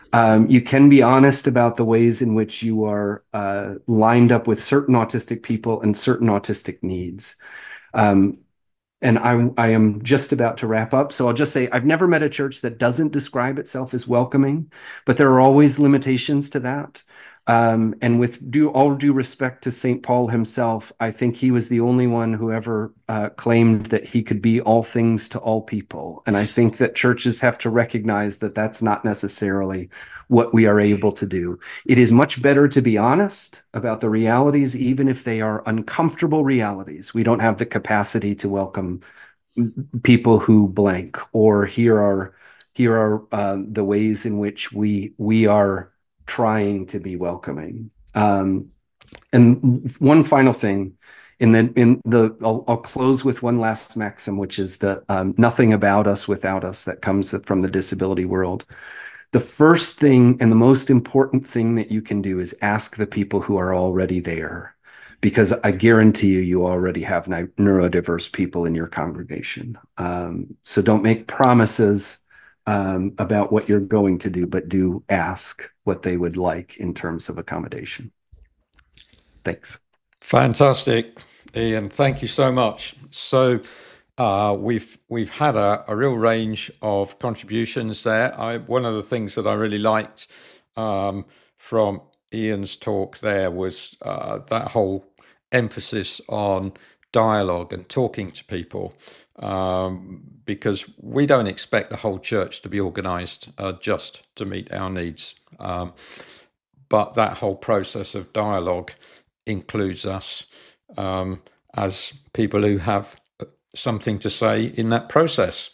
Um, you can be honest about the ways in which you are uh, lined up with certain autistic people and certain autistic needs. Um, and I, I am just about to wrap up. So I'll just say I've never met a church that doesn't describe itself as welcoming, but there are always limitations to that. Um, and with due all due respect to Saint Paul himself, I think he was the only one who ever uh, claimed that he could be all things to all people. And I think that churches have to recognize that that's not necessarily what we are able to do. It is much better to be honest about the realities, even if they are uncomfortable realities. We don't have the capacity to welcome people who blank, or here are here are uh, the ways in which we we are trying to be welcoming. Um, and one final thing, in the in the I'll, I'll close with one last maxim, which is the um, nothing about us without us, that comes from the disability world. The first thing and the most important thing that you can do is ask the people who are already there, because I guarantee you, you already have neurodiverse people in your congregation. Um, so don't make promises um, about what you're going to do, but do ask what they would like in terms of accommodation. Thanks. Fantastic, Ian. Thank you so much. So uh, we've we've had a, a real range of contributions there. I, one of the things that I really liked um, from Ian's talk there was uh, that whole emphasis on dialogue and talking to people, um, because we don't expect the whole church to be organised uh, just to meet our needs. Um, but that whole process of dialogue includes us um, as people who have something to say in that process.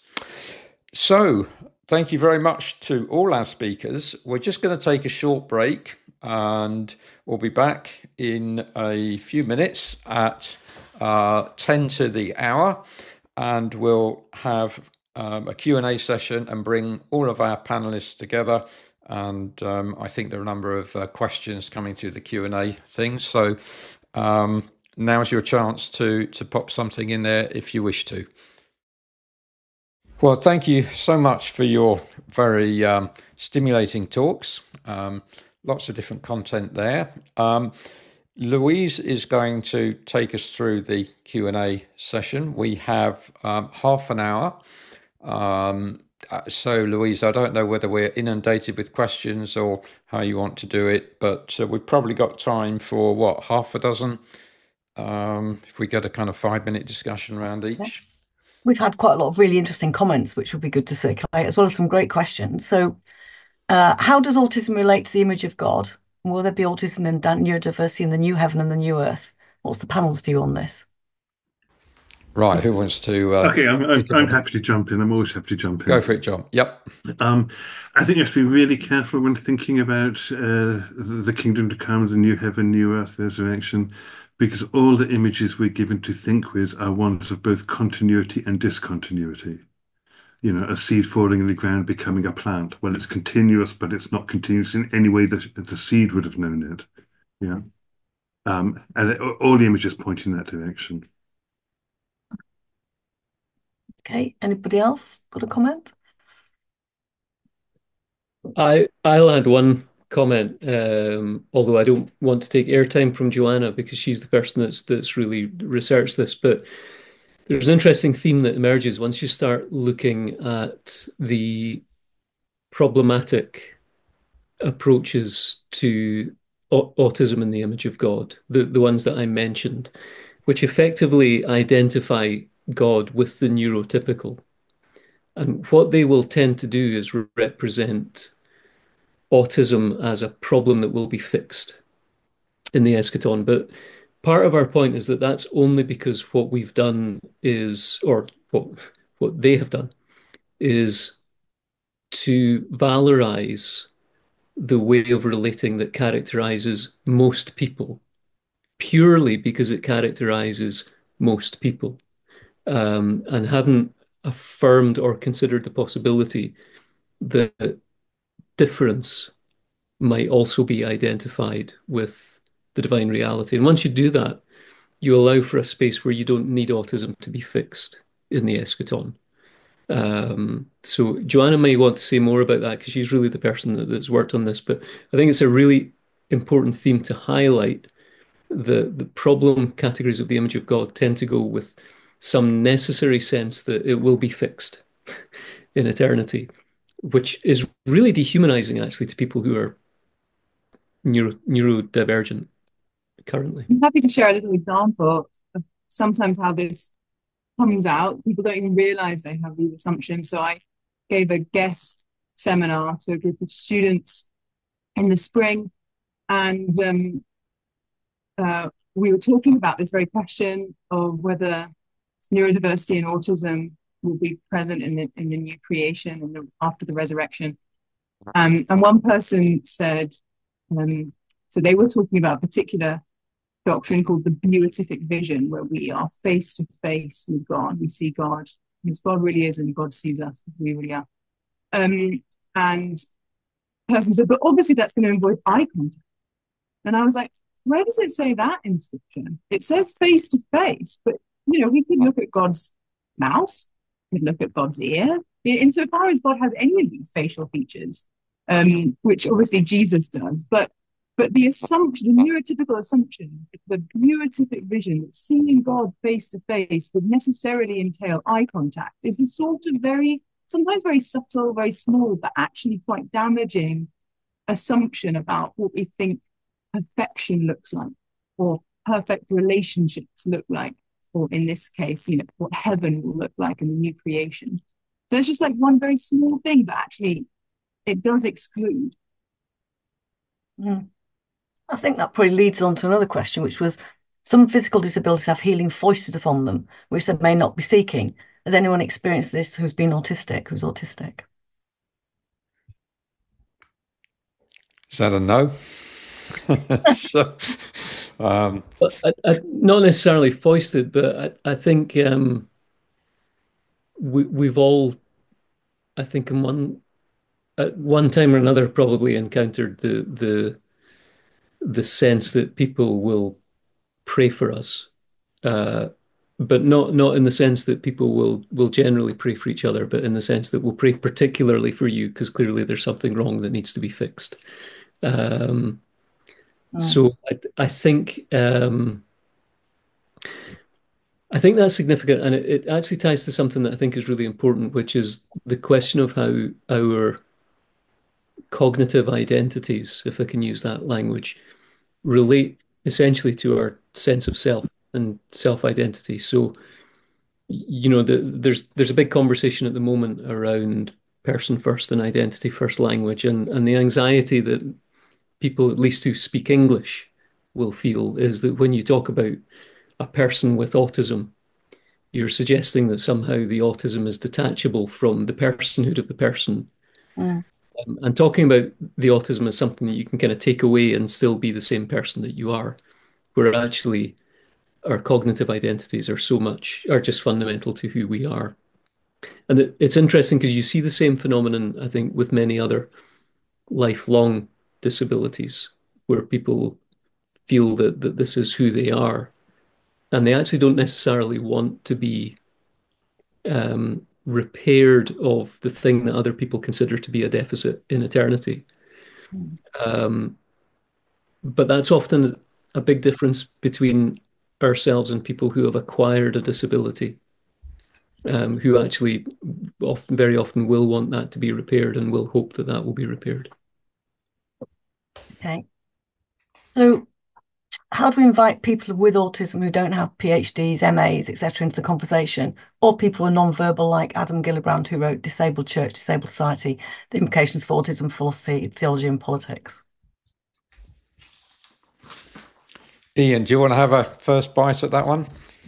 So thank you very much to all our speakers. We're just going to take a short break, and we'll be back in a few minutes at uh, ten to the hour, and we'll have um, a Q and A session and bring all of our panelists together. And um, I think there are a number of uh, questions coming through the Q and A thing. So um, now's your chance to to pop something in there if you wish to. Well, thank you so much for your very um, stimulating talks. Um, lots of different content there. Um, Louise is going to take us through the Q and A session. We have um, half an hour. Um, so, Louise, I don't know whether we're inundated with questions or how you want to do it, but uh, we've probably got time for, what, half a dozen? Um, if we get a kind of five-minute discussion around each. We've had quite a lot of really interesting comments, which would be good to circulate, as well as some great questions. So, uh, how does autism relate to the image of God? Will there be autism and neurodiversity in the new heaven and the new earth? What's the panel's view on this? Right, who wants to? Uh, okay, I'm, I'm, I'm happy to jump in. I'm always happy to jump in. Go for it, John. Yep. Um, I think you have to be really careful when thinking about uh, the kingdom to come, the new heaven, new earth, resurrection, because all the images we're given to think with are ones of both continuity and discontinuity. You know, a seed falling in the ground becoming a plant. Well, it's continuous, but it's not continuous in any way that the seed would have known it. Yeah. Um, and it, all the images point in that direction. Okay, anybody else got a comment? I I'll add one comment, um, although I don't want to take airtime from Joanna because she's the person that's that's really researched this. But there's an interesting theme that emerges once you start looking at the problematic approaches to autism in the image of God, the, the ones that I mentioned, which effectively identify God with the neurotypical. And what they will tend to do is re represent autism as a problem that will be fixed in the eschaton. But part of our point is that that's only because what we've done is, or what, what they have done, is to valorize the way of relating that characterizes most people, purely because it characterizes most people, um, and haven't affirmed or considered the possibility that difference might also be identified with the divine reality. And once you do that, you allow for a space where you don't need autism to be fixed in the eschaton. Um, so Joanna may want to say more about that because she's really the person that, that's worked on this. But I think it's a really important theme to highlight. The the problem categories of the image of God tend to go with some necessary sense that it will be fixed in eternity, which is really dehumanizing actually to people who are neuro neurodivergent currently. I'm happy to share a little example of sometimes how this comes out. People don't even realize they have these assumptions. So I gave a guest seminar to a group of students in the spring, and um, uh, we were talking about this very question of whether neurodiversity and autism will be present in the in the new creation and the, after the resurrection. Um, and one person said, um, so they were talking about a particular doctrine called the beatific vision, where we are face to face with God. We see God as God really is, and God sees us as we really are. Um, and the person said, but obviously that's going to involve eye contact. And I was like, where does it say that in scripture? It says face to face, but you know, we could look at God's mouth, we could look at God's ear. Insofar as God has any of these facial features, um, which obviously Jesus does, but but the assumption, the neurotypical assumption, the beatific vision that seeing God face to face would necessarily entail eye contact is the sort of very, sometimes very subtle, very small, but actually quite damaging assumption about what we think perfection looks like, or perfect relationships look like, or in this case, you know, what heaven will look like in the new creation. So it's just like one very small thing, but actually it does exclude. Mm. I think that probably leads on to another question, which was some physical disabilities have healing foisted upon them, which they may not be seeking. Has anyone experienced this who's been autistic, who's autistic? Is that a no? so, um, I, I, not necessarily foisted, but I, I think um, we, we've all, I think, in one at one time or another, probably encountered the the the sense that people will pray for us, uh, but not not in the sense that people will will generally pray for each other, but in the sense that we'll pray particularly for you because clearly there's something wrong that needs to be fixed. Um, Mm. so I, I think um, I think that's significant, and it, it actually ties to something that I think is really important, which is the question of how our cognitive identities, if I can use that language, relate essentially to our sense of self and self-identity. So, you know, the, there's there's a big conversation at the moment around person first and identity first language, and and the anxiety that people, at least who speak English, will feel is that when you talk about a person with autism, you're suggesting that somehow the autism is detachable from the personhood of the person. Mm. Um, and talking about the autism as something that you can kind of take away and still be the same person that you are, where actually our cognitive identities are so much, are just fundamental to who we are. And it, it's interesting because you see the same phenomenon, I think, with many other lifelong disabilities, where people feel that, that this is who they are. And they actually don't necessarily want to be um, repaired of the thing that other people consider to be a deficit in eternity. Mm. Um, but that's often a big difference between ourselves and people who have acquired a disability, um, who actually often, very often will want that to be repaired and will hope that that will be repaired. Okay. So how do we invite people with autism who don't have PhDs, M As, et cetera, into the conversation, or people who are non-verbal, like Adam Gillibrand, who wrote Disabled Church, Disabled Society, The Implications for Autism, Philosophy, Theology and Politics? Ian, do you want to have a first bite at that one?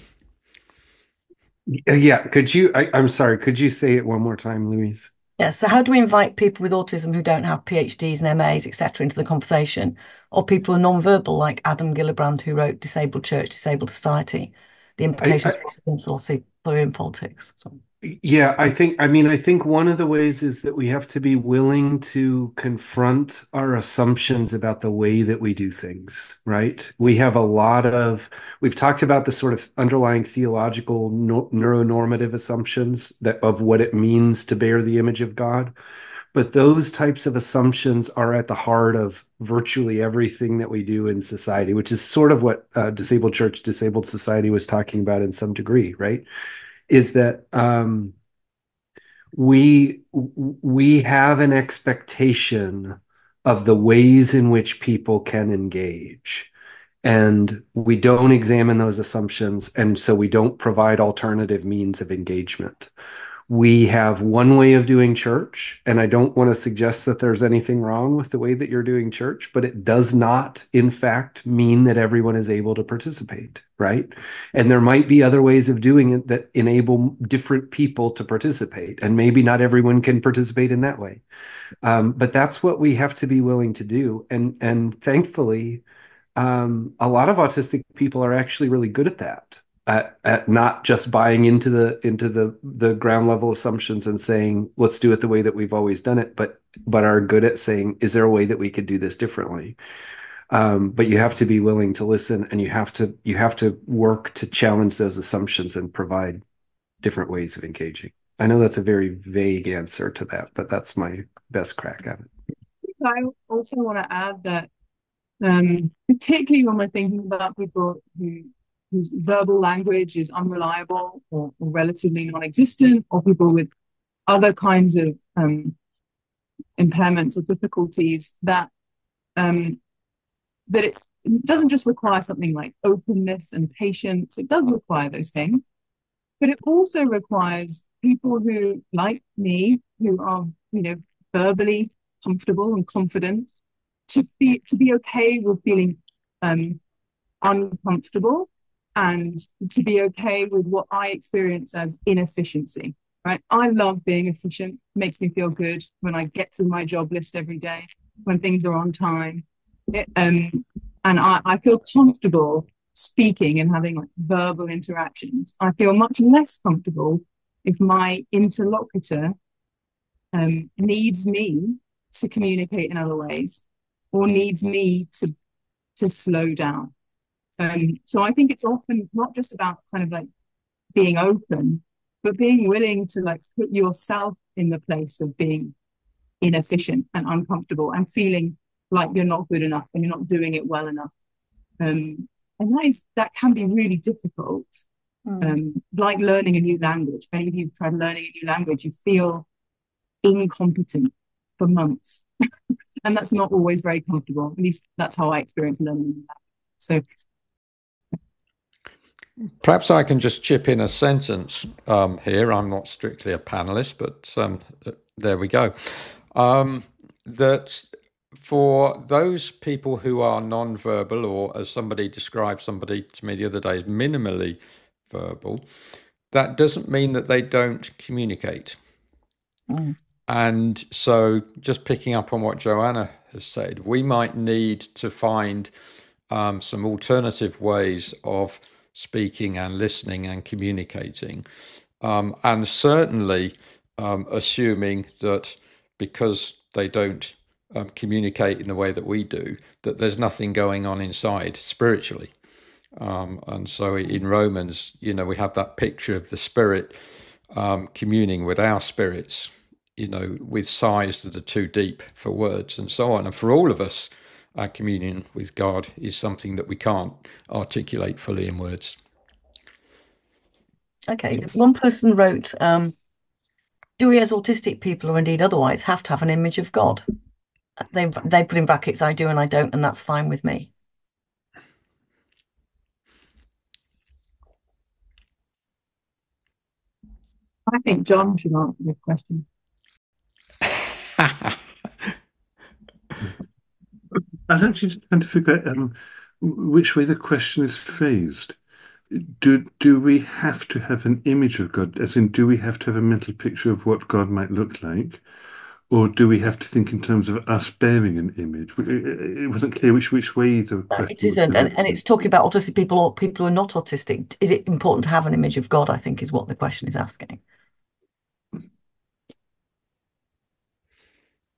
Yeah, could you, I, I'm sorry, could you say it one more time, Louise? Yeah, so how do we invite people with autism who don't have PhDs and M As, et cetera, into the conversation, or people who are non-verbal, like Adam Gillibrand, who wrote Disabled Church, Disabled Society, The I, Implications I, for Autism, Philosophy, Theology and Politics? So, Yeah, I think, I mean, I think one of the ways is that we have to be willing to confront our assumptions about the way that we do things, right? We have a lot of, we've talked about the sort of underlying theological no, neuronormative assumptions that of what it means to bear the image of God. But those types of assumptions are at the heart of virtually everything that we do in society, which is sort of what uh, Disabled Church, Disabled Society was talking about in some degree, right? Is that um, we we have an expectation of the ways in which people can engage, and we don't examine those assumptions, and so we don't provide alternative means of engagement. We have one way of doing church, and I don't want to suggest that there's anything wrong with the way that you're doing church, but it does not, in fact, mean that everyone is able to participate, right? And there might be other ways of doing it that enable different people to participate, and maybe not everyone can participate in that way. Um, but that's what we have to be willing to do. And and thankfully, um, a lot of autistic people are actually really good at that, at, at not just buying into the into the the ground level assumptions and saying, let's do it the way that we've always done it, but but are good at saying, is there a way that we could do this differently? Um, but you have to be willing to listen, and you have to you have to work to challenge those assumptions and provide different ways of engaging. I know that's a very vague answer to that, but that's my best crack at it. I also want to add that, um, particularly when we're thinking about people who whose verbal language is unreliable or, or relatively non-existent, or people with other kinds of um, impairments or difficulties, that um, that it doesn't just require something like openness and patience. It does require those things, but it also requires people who, like me, who are, you know, verbally comfortable and confident, to be to be okay with feeling um, uncomfortable, and to be okay with what I experience as inefficiency. Right? I love being efficient. It makes me feel good when I get through my job list every day, when things are on time. It, um, and I, I feel comfortable speaking and having like verbal interactions. I feel much less comfortable if my interlocutor um, needs me to communicate in other ways, or needs me to to slow down. Um, so I think it's often not just about kind of like being open, but being willing to like put yourself in the place of being inefficient and uncomfortable and feeling like you're not good enough and you're not doing it well enough. Um, and that is that can be really difficult. Mm. Um, like learning a new language. Many of you have tried learning a new language, you feel incompetent for months. And that's not always very comfortable. At least that's how I experience learning. So perhaps I can just chip in a sentence um, here. I'm not strictly a panelist, but um, there we go. Um, that for those people who are non-verbal, or as somebody described somebody to me the other day as minimally verbal, that doesn't mean that they don't communicate. Mm. And so just picking up on what Joanna has said, we might need to find um, some alternative ways of speaking and listening and communicating. Um, and certainly um, assuming that because they don't um, communicate in the way that we do, that there's nothing going on inside spiritually. Um, and so in Romans, you know, we have that picture of the Spirit um, communing with our spirits, you know, with sighs that are too deep for words and so on. And for all of us, our communion with God is something that we can't articulate fully in words. Okay, one person wrote, um, do we as autistic people, or indeed otherwise, have to have an image of God? They they put in brackets, I do and I don't, and that's fine with me. I think John should answer this question. I was actually just trying to figure out um, which way the question is phrased. Do do we have to have an image of God? As in, do we have to have a mental picture of what God might look like? Or do we have to think in terms of us bearing an image? It wasn't clear which which way the question. It isn't, and, and it's talking about autistic people or people who are not autistic. Is it important to have an image of God, I think, is what the question is asking.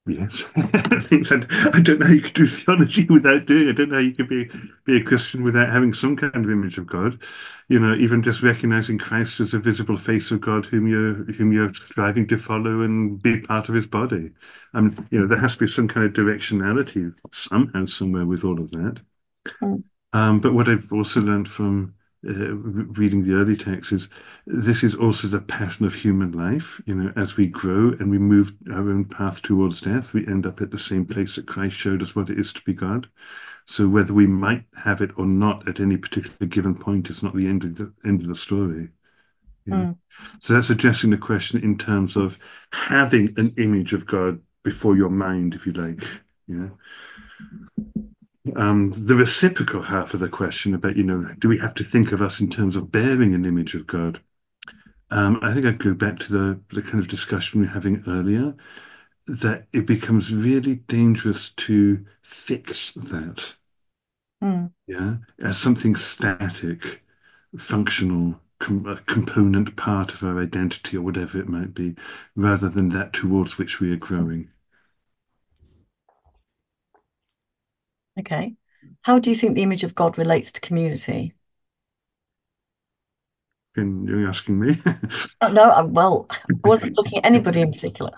Yes, things I, I don't know how you could do theology without doing it. I don't know how you could be be a Christian without having some kind of image of God. You know, even just recognizing Christ as a visible face of God, whom you're whom you're striving to follow and be part of His body. Um, you know, there has to be some kind of directionality somehow, somewhere with all of that. Mm. Um, but what I've also learned from uh, reading the early texts is this is also the pattern of human life. You know, as we grow and we move our own path towards death, we end up at the same place that Christ showed us what it is to be God. So whether we might have it or not at any particular given point is not the end of the end of the story. Yeah. Mm. So that's addressing the question in terms of having an image of God before your mind, if you like. Yeah. Um, the reciprocal half of the question about, you know, do we have to think of us in terms of bearing an image of God? Um, I think I'd go back to the, the kind of discussion we were having earlier, that it becomes really dangerous to fix that, Mm. yeah, as something static, functional, com a component part of our identity or whatever it might be, rather than that towards which we are growing. Okay. How do you think the image of God relates to community? And you're asking me? Oh, no, I, well, I wasn't looking at anybody in particular.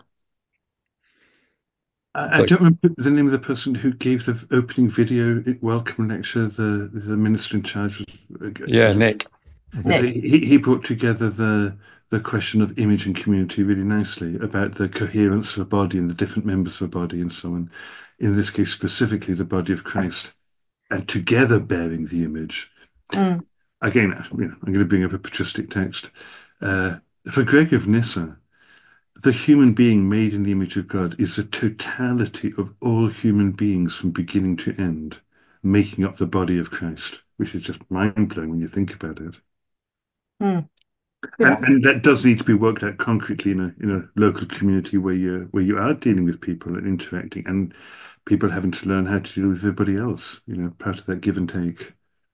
I, I But don't remember the name of the person who gave the opening video welcome lecture. The the minister in charge was, Yeah, was Nick. so Nick. he he brought together the the question of image and community really nicely about the coherence of a body and the different members of a body and so on. In this case, specifically the body of Christ, and together bearing the image. Mm. Again, you know, I'm going to bring up a patristic text. Uh, for Greg of Nyssa, the human being made in the image of God is the totality of all human beings from beginning to end, making up the body of Christ, which is just mind-blowing when you think about it. Mm. Good And, answer. and that does need to be worked out concretely in a in a local community where you where you are dealing with people and interacting, and people having to learn how to deal with everybody else. You know, part of that give and take.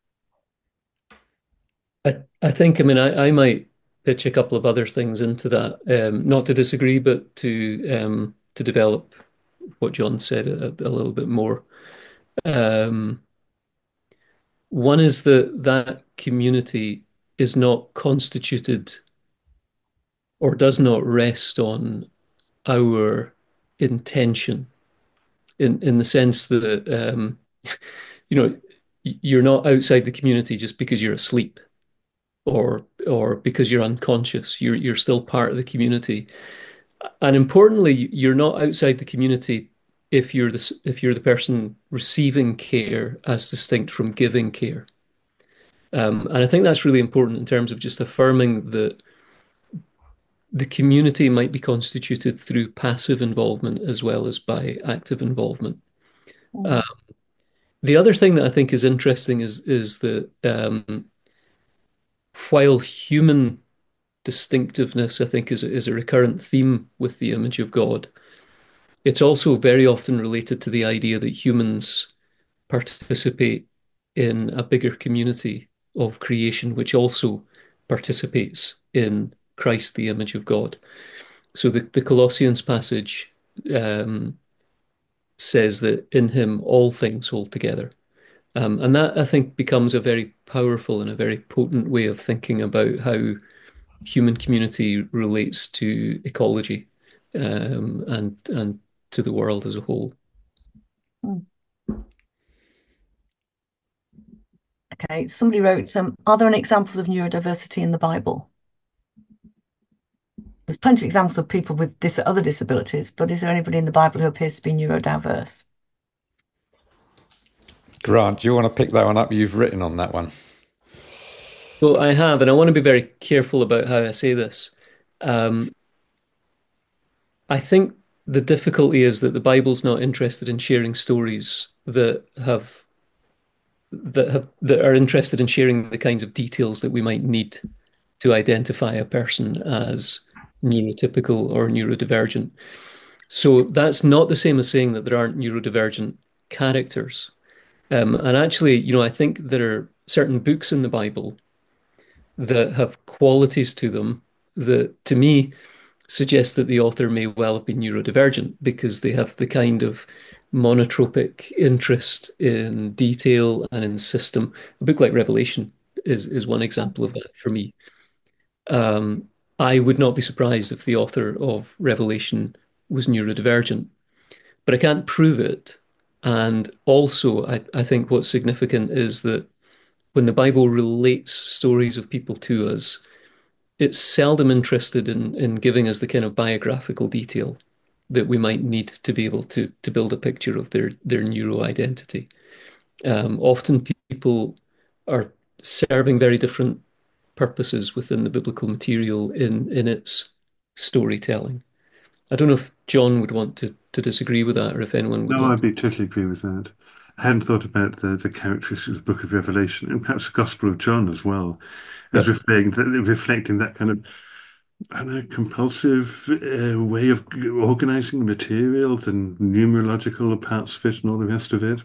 I, I think, I mean, I, I might pitch a couple of other things into that, um, not to disagree, but to um, to develop what John said a, a little bit more. Um, one is that that community is not constituted or does not rest on our intention in in the sense that um, you know you're not outside the community just because you're asleep or or because you're unconscious. You're you're still part of the community. And importantly, you're not outside the community if you're the if you're the person receiving care as distinct from giving care. Um, and I think that's really important in terms of just affirming that the community might be constituted through passive involvement as well as by active involvement. Uh, Mm. the other thing that I think is interesting is is that um, while human distinctiveness, I think, is is a recurrent theme with the image of God, it's also very often related to the idea that humans participate in a bigger community of creation, which also participates in Christ, the image of God. So the, the Colossians passage um, says that in him all things hold together. Um, and that, I think, becomes a very powerful and a very potent way of thinking about how human community relates to ecology um, and and to the world as a whole. Mm. Okay, somebody wrote, um, are there any examples of neurodiversity in the Bible? There's plenty of examples of people with dis other disabilities, but is there anybody in the Bible who appears to be neurodiverse? Grant, do you want to pick that one up? You've written on that one. Well, I have, and I want to be very careful about how I say this. Um, I think the difficulty is that the Bible's not interested in sharing stories that have that have that are interested in sharing the kinds of details that we might need to identify a person as neurotypical or neurodivergent. So that's not the same as saying that there aren't neurodivergent characters. Um, and actually, you know, I think there are certain books in the Bible that have qualities to them that, to me, suggests that the author may well have been neurodivergent because they have the kind of monotropic interest in detail and in system. A book like Revelation is is one example of that for me. Um, I would not be surprised if the author of Revelation was neurodivergent, but I can't prove it. And also, I, I think what's significant is that when the Bible relates stories of people to us, it's seldom interested in, in giving us the kind of biographical detail that we might need to be able to, to build a picture of their, their neuro identity. Um, often people are serving very different purposes within the biblical material in, in its storytelling. I don't know if John would want to, to disagree with that or if anyone would No, want I'd be totally agree with that. I hadn't thought about the, the characteristics of the Book of Revelation and perhaps the Gospel of John as well, as to. reflecting reflecting that kind of, I don't know, compulsive uh, way of organizing material, the numerological parts of it, and all the rest of it.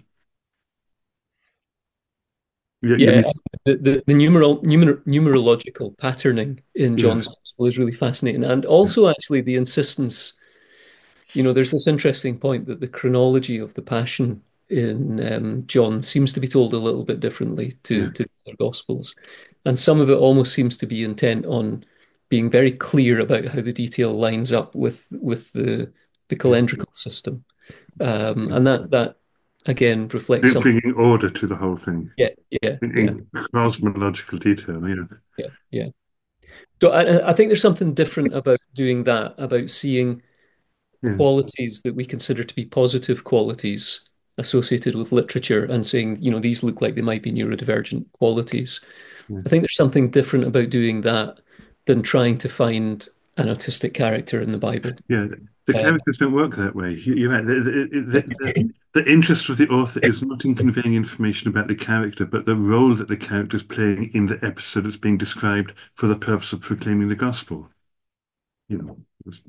Yeah, you Yeah, mean, the, the, the numeral, numer, numerological patterning in yeah, John's Gospel is really fascinating. And yeah, also, actually, the insistence, you know, there's this interesting point that the chronology of the Passion in um, John seems to be told a little bit differently to, yeah, to the other Gospels. And some of it almost seems to be intent on being very clear about how the detail lines up with with the the yeah. calendrical system. Um, Yeah. and that that again reflects Bring- something. Bringing order to the whole thing Yeah, yeah, in, yeah, in cosmological detail. Yeah, yeah, yeah. So I, I think there's something different about doing that, about seeing yeah, qualities that we consider to be positive qualities associated with literature and saying, you know, these look like they might be neurodivergent qualities. yeah. I think there's something different about doing that than trying to find an autistic character in the Bible. Yeah, the Uh, characters don't work that way. You- You're right. The, the, the, the, the interest of the author is not in conveying information about the character, but the role that the character is playing in the episode that's being described for the purpose of proclaiming the gospel. You know, it's-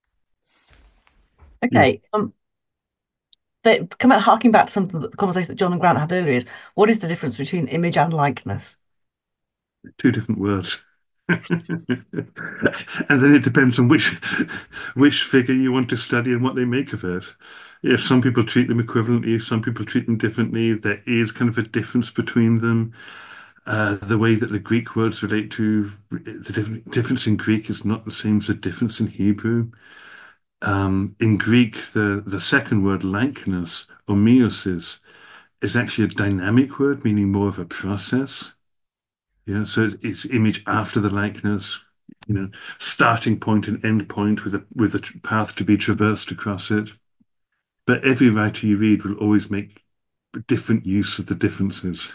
yeah, Okay. Um, but come out harking back to something that the conversation that John and Grant had earlier is what is the difference between image and likeness? two different words. And then it depends on which which figure you want to study and what they make of it. Yeah, some people treat them equivalently, some people treat them differently. There is kind of a difference between them. Uh, the way that the Greek words relate to the diff difference in Greek is not the same as the difference in Hebrew. Um, in Greek, the, the second word, likeness, or meiosis, is actually a dynamic word, meaning more of a process. Yeah, so it's, it's image after the likeness, you know, starting point and end point with a with a tr- path to be traversed across it. But every writer you read will always make different use of the differences.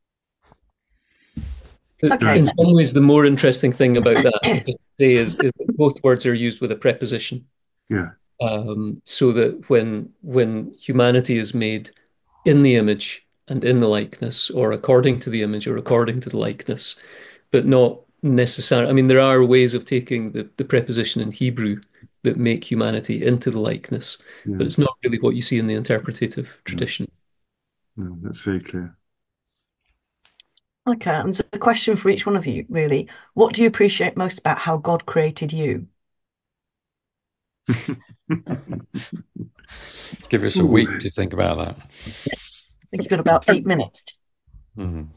Okay. in Right. some ways, the more interesting thing about that to say is, is that both words are used with a preposition. Yeah, Um, so that when when humanity is made in the image and in the likeness, or according to the image or according to the likeness, but not necessarily. I mean, there are ways of taking the, the preposition in Hebrew that make humanity into the likeness, but yeah, it's not really what you see in the interpretative no, tradition. no, that's very clear. Okay. And so the question for each one of you, really, what do you appreciate most about how God created you? Give us a Ooh, week to think about that. I think you've got about eight minutes. Mhm.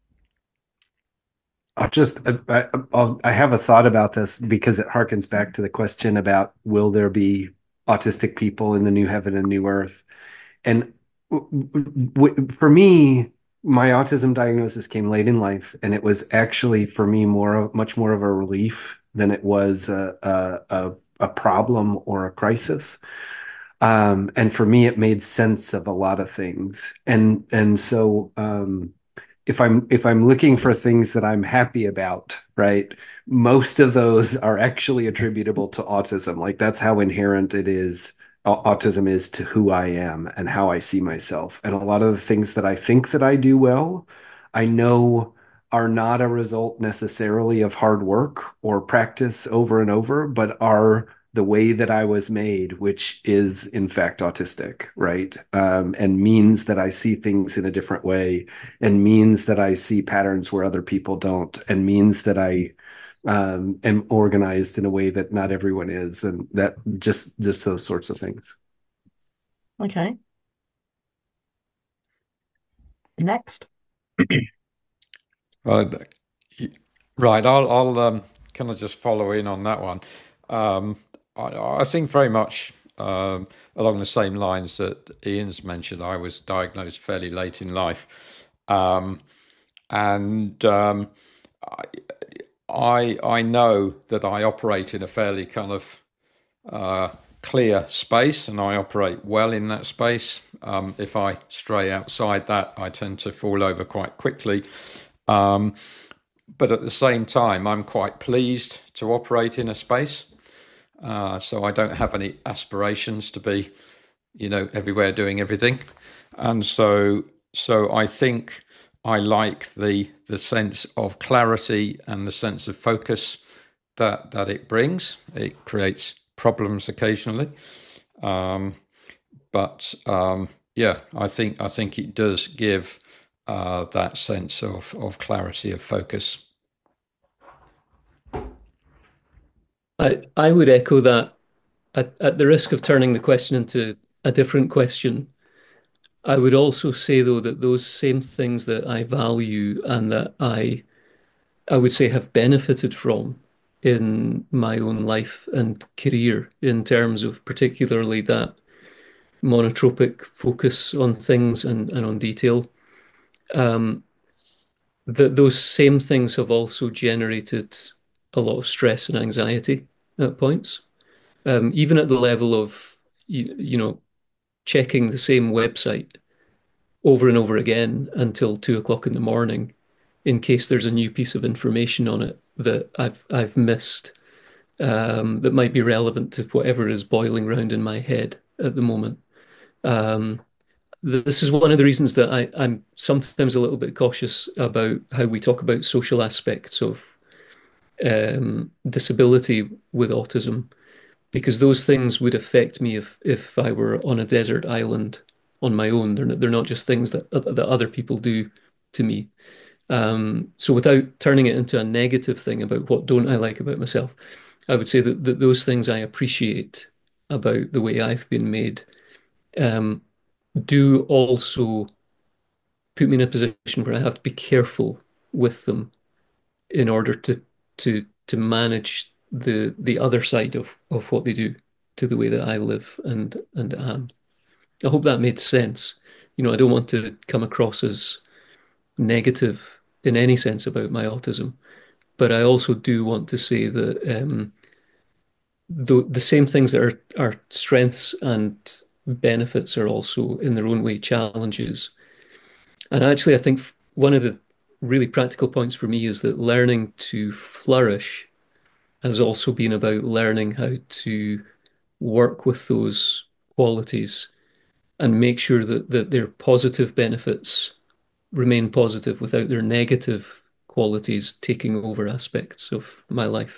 I'll just I, I'll, I have a thought about this because it harkens back to the question about will there be autistic people in the new heaven and new earth? And w- w- for me, my autism diagnosis came late in life, and it was actually for me more much more of a relief than it was a a, a, a problem or a crisis. Um, and for me, it made sense of a lot of things. And and so um, if I'm if I'm looking for things that I'm happy about, right, most of those are actually attributable to autism. Like that's how inherent it is. Autism is to who I am and how I see myself. And a lot of the things that I think that I do well, I know are not a result necessarily of hard work or practice over and over, but are the way that I was made, which is in fact autistic, right? Um, and means that I see things in a different way, and means that I see patterns where other people don't, and means that I um, am organized in a way that not everyone is, and that just just those sorts of things. Okay. Next. Uh, right, I'll, I'll um, kind of just follow in on that one. Um, I, I think very much um, along the same lines that Ian's mentioned. I was diagnosed fairly late in life, um, and um, I, I I know that I operate in a fairly kind of uh, clear space, and I operate well in that space. Um, if I stray outside that, I tend to fall over quite quickly. Um, but at the same time, I'm quite pleased to operate in a space. Uh, so I don't have any aspirations to be, you know, everywhere doing everything. And so, so I think I like the the sense of clarity and the sense of focus that that it brings. It creates problems occasionally, um, but um, yeah, I think I think it does give uh, that sense of of clarity of focus. I, I would echo that at, at the risk of turning the question into a different question. I would also say, though, that those same things that I value and that I I would say have benefited from in my own life and career in terms of particularly that monotropic focus on things and, and on detail. Um, that those same things have also generated a lot of stress and anxiety at points, um, even at the level of you, you know checking the same website over and over again until two o'clock in the morning, in case there's a new piece of information on it that I've I've missed, um, that might be relevant to whatever is boiling around in my head at the moment. Um, this is one of the reasons that I, I'm sometimes a little bit cautious about how we talk about social aspects of um, disability with autism, because those things would affect me if if I were on a desert island on my own. They're not, they're not just things that that other people do to me. Um, so without turning it into a negative thing about what don't I like about myself, I would say that, that those things I appreciate about the way I've been made um, do also put me in a position where I have to be careful with them in order to to to manage the the other side of of what they do to the way that I live and and am. I hope that made sense. You know, I don't want to come across as negative in any sense about my autism, but I also do want to say that um, the the same things that are are strengths and benefits are also in their own way challenges. And actually, I think one of the really practical points for me is that learning to flourish has also been about learning how to work with those qualities and make sure that, that their positive benefits remain positive without their negative qualities taking over aspects of my life.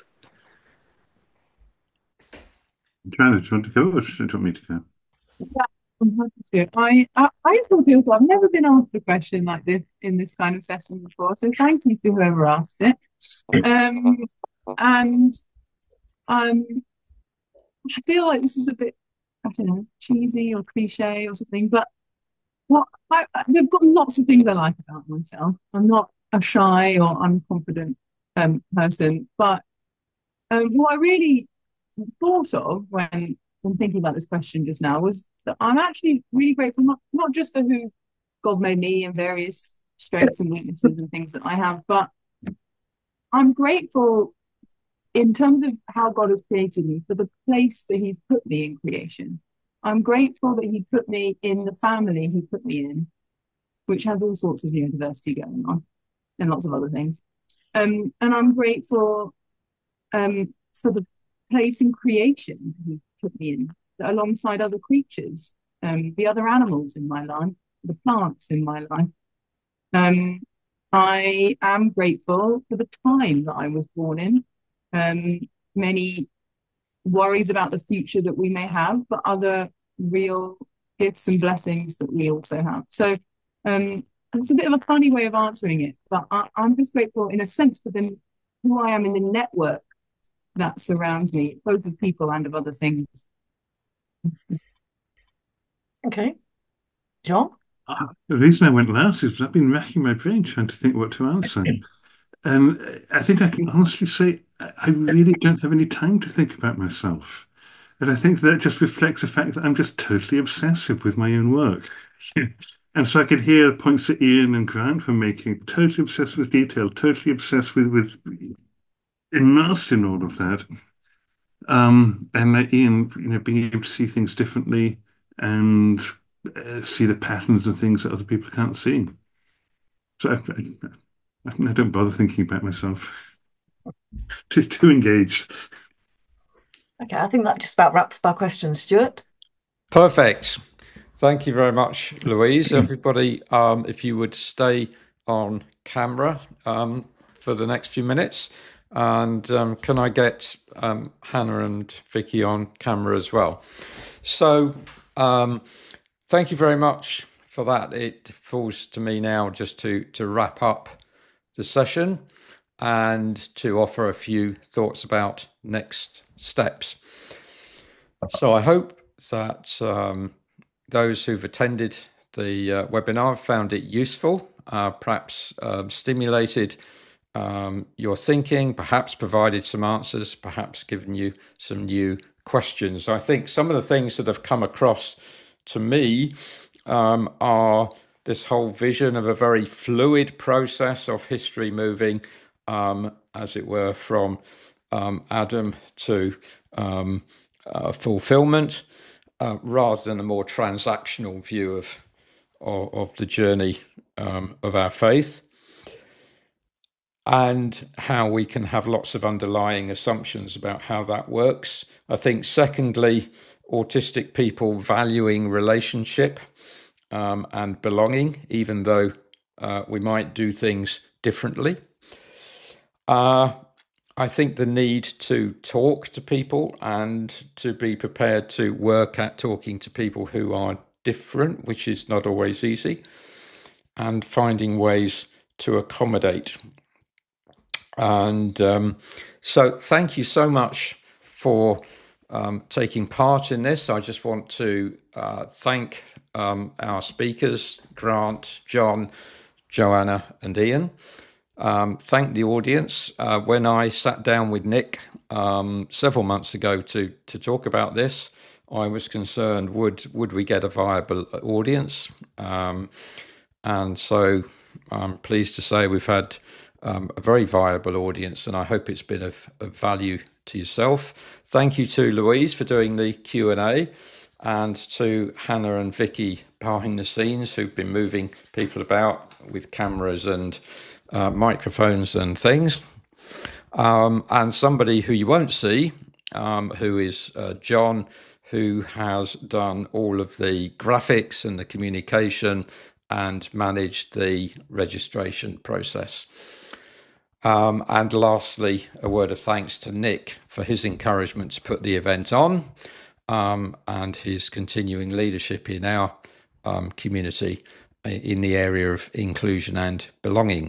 Joanna, do you want to go or do you want me to go? Yeah, I'm happy to. I, I, I thought it was, I've never been asked a question like this in this kind of session before, so thank you to whoever asked it. Um, and um, I feel like this is a bit, I don't know, cheesy or cliche or something, but what I, I, they've got lots of things I like about myself. I'm not a shy or unconfident um, person, but um, what I really thought of when when thinking about this question just now was that I'm actually really grateful, not, not just for who God made me and various strengths and weaknesses and things that I have, but I'm grateful in terms of how God has created me for the place that He's put me in creation. I'm grateful that He put me in the family He put me in, which has all sorts of, you know, diversity going on and lots of other things. Um, and I'm grateful um, for the place in creation He put me in, alongside other creatures, um, the other animals in my life, the plants in my life. Um, I am grateful for the time that I was born in. Um, many worries about the future that we may have, but other real gifts and blessings that we also have. So um, it's a bit of a funny way of answering it, but I, I'm just grateful in a sense for the who I am in the network that surrounds me, both of people and of other things. Okay. John? Uh, the reason I went last is I've been racking my brain trying to think what to answer. And I think I can honestly say I really don't have any time to think about myself. And I think that just reflects the fact that I'm just totally obsessive with my own work. And so I could hear the points that Ian and Grant were making, totally obsessed with detail, totally obsessed with, with immersed in all of that. Um, and that Ian, you know, being able to see things differently and uh, see the patterns and things that other people can't see. So I, I, I don't bother thinking about myself. too, too engaged. Okay, I think that just about wraps up our questions. Stuart? Perfect. Thank you very much, Louise. Everybody, um, if you would stay on camera um, for the next few minutes. And um, can I get um, Hannah and Vicky on camera as well? So um, thank you very much for that. It falls to me now just to, to wrap up the session and to offer a few thoughts about next steps. So I hope that um, those who've attended the uh, webinar found it useful, uh, perhaps um, stimulated um, your thinking, perhaps provided some answers, perhaps given you some new questions. I think some of the things that have come across to me um, are this whole vision of a very fluid process of history moving, um, as it were, from um, Adam to um, uh, fulfillment. Uh, rather than a more transactional view of of, of the journey um, of our faith, and how we can have lots of underlying assumptions about how that works. I think, secondly, autistic people valuing relationship um, and belonging, even though uh, we might do things differently. Uh, I think the need to talk to people and to be prepared to work at talking to people who are different, which is not always easy, and finding ways to accommodate. And um, so thank you so much for um, taking part in this. I just want to uh, thank um, our speakers, Grant, John, Joanna, and Ian. Um, thank the audience. Uh, when I sat down with Nick um, several months ago to to talk about this, I was concerned, would would we get a viable audience? Um, and so I'm pleased to say we've had um, a very viable audience, and I hope it's been of, of value to yourself. Thank you to Louise for doing the Q and A, and to Hannah and Vicky behind the scenes who've been moving people about with cameras and Uh, microphones and things, um, and somebody who you won't see, um, who is uh, John, who has done all of the graphics and the communication and managed the registration process. Um, and lastly, a word of thanks to Nick for his encouragement to put the event on, um, and his continuing leadership in our um, community in the area of inclusion and belonging.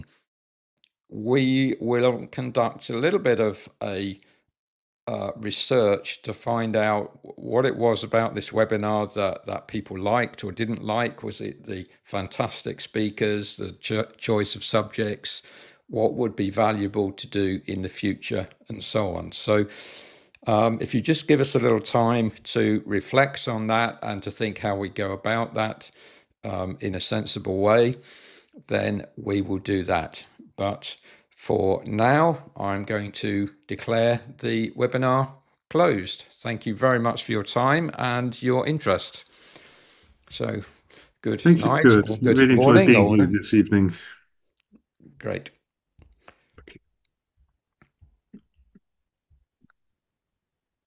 We will conduct a little bit of a uh, research to find out what it was about this webinar that, that people liked or didn't like. Was it the fantastic speakers, the cho- choice of subjects, what would be valuable to do in the future, and so on. So um, if you just give us a little time to reflect on that and to think how we go about that um, in a sensible way, then we will do that. But for now, I'm going to declare the webinar closed. Thank you very much for your time and your interest. So good Thank night you, or good. good Really enjoyed morning. being Or here this evening. great.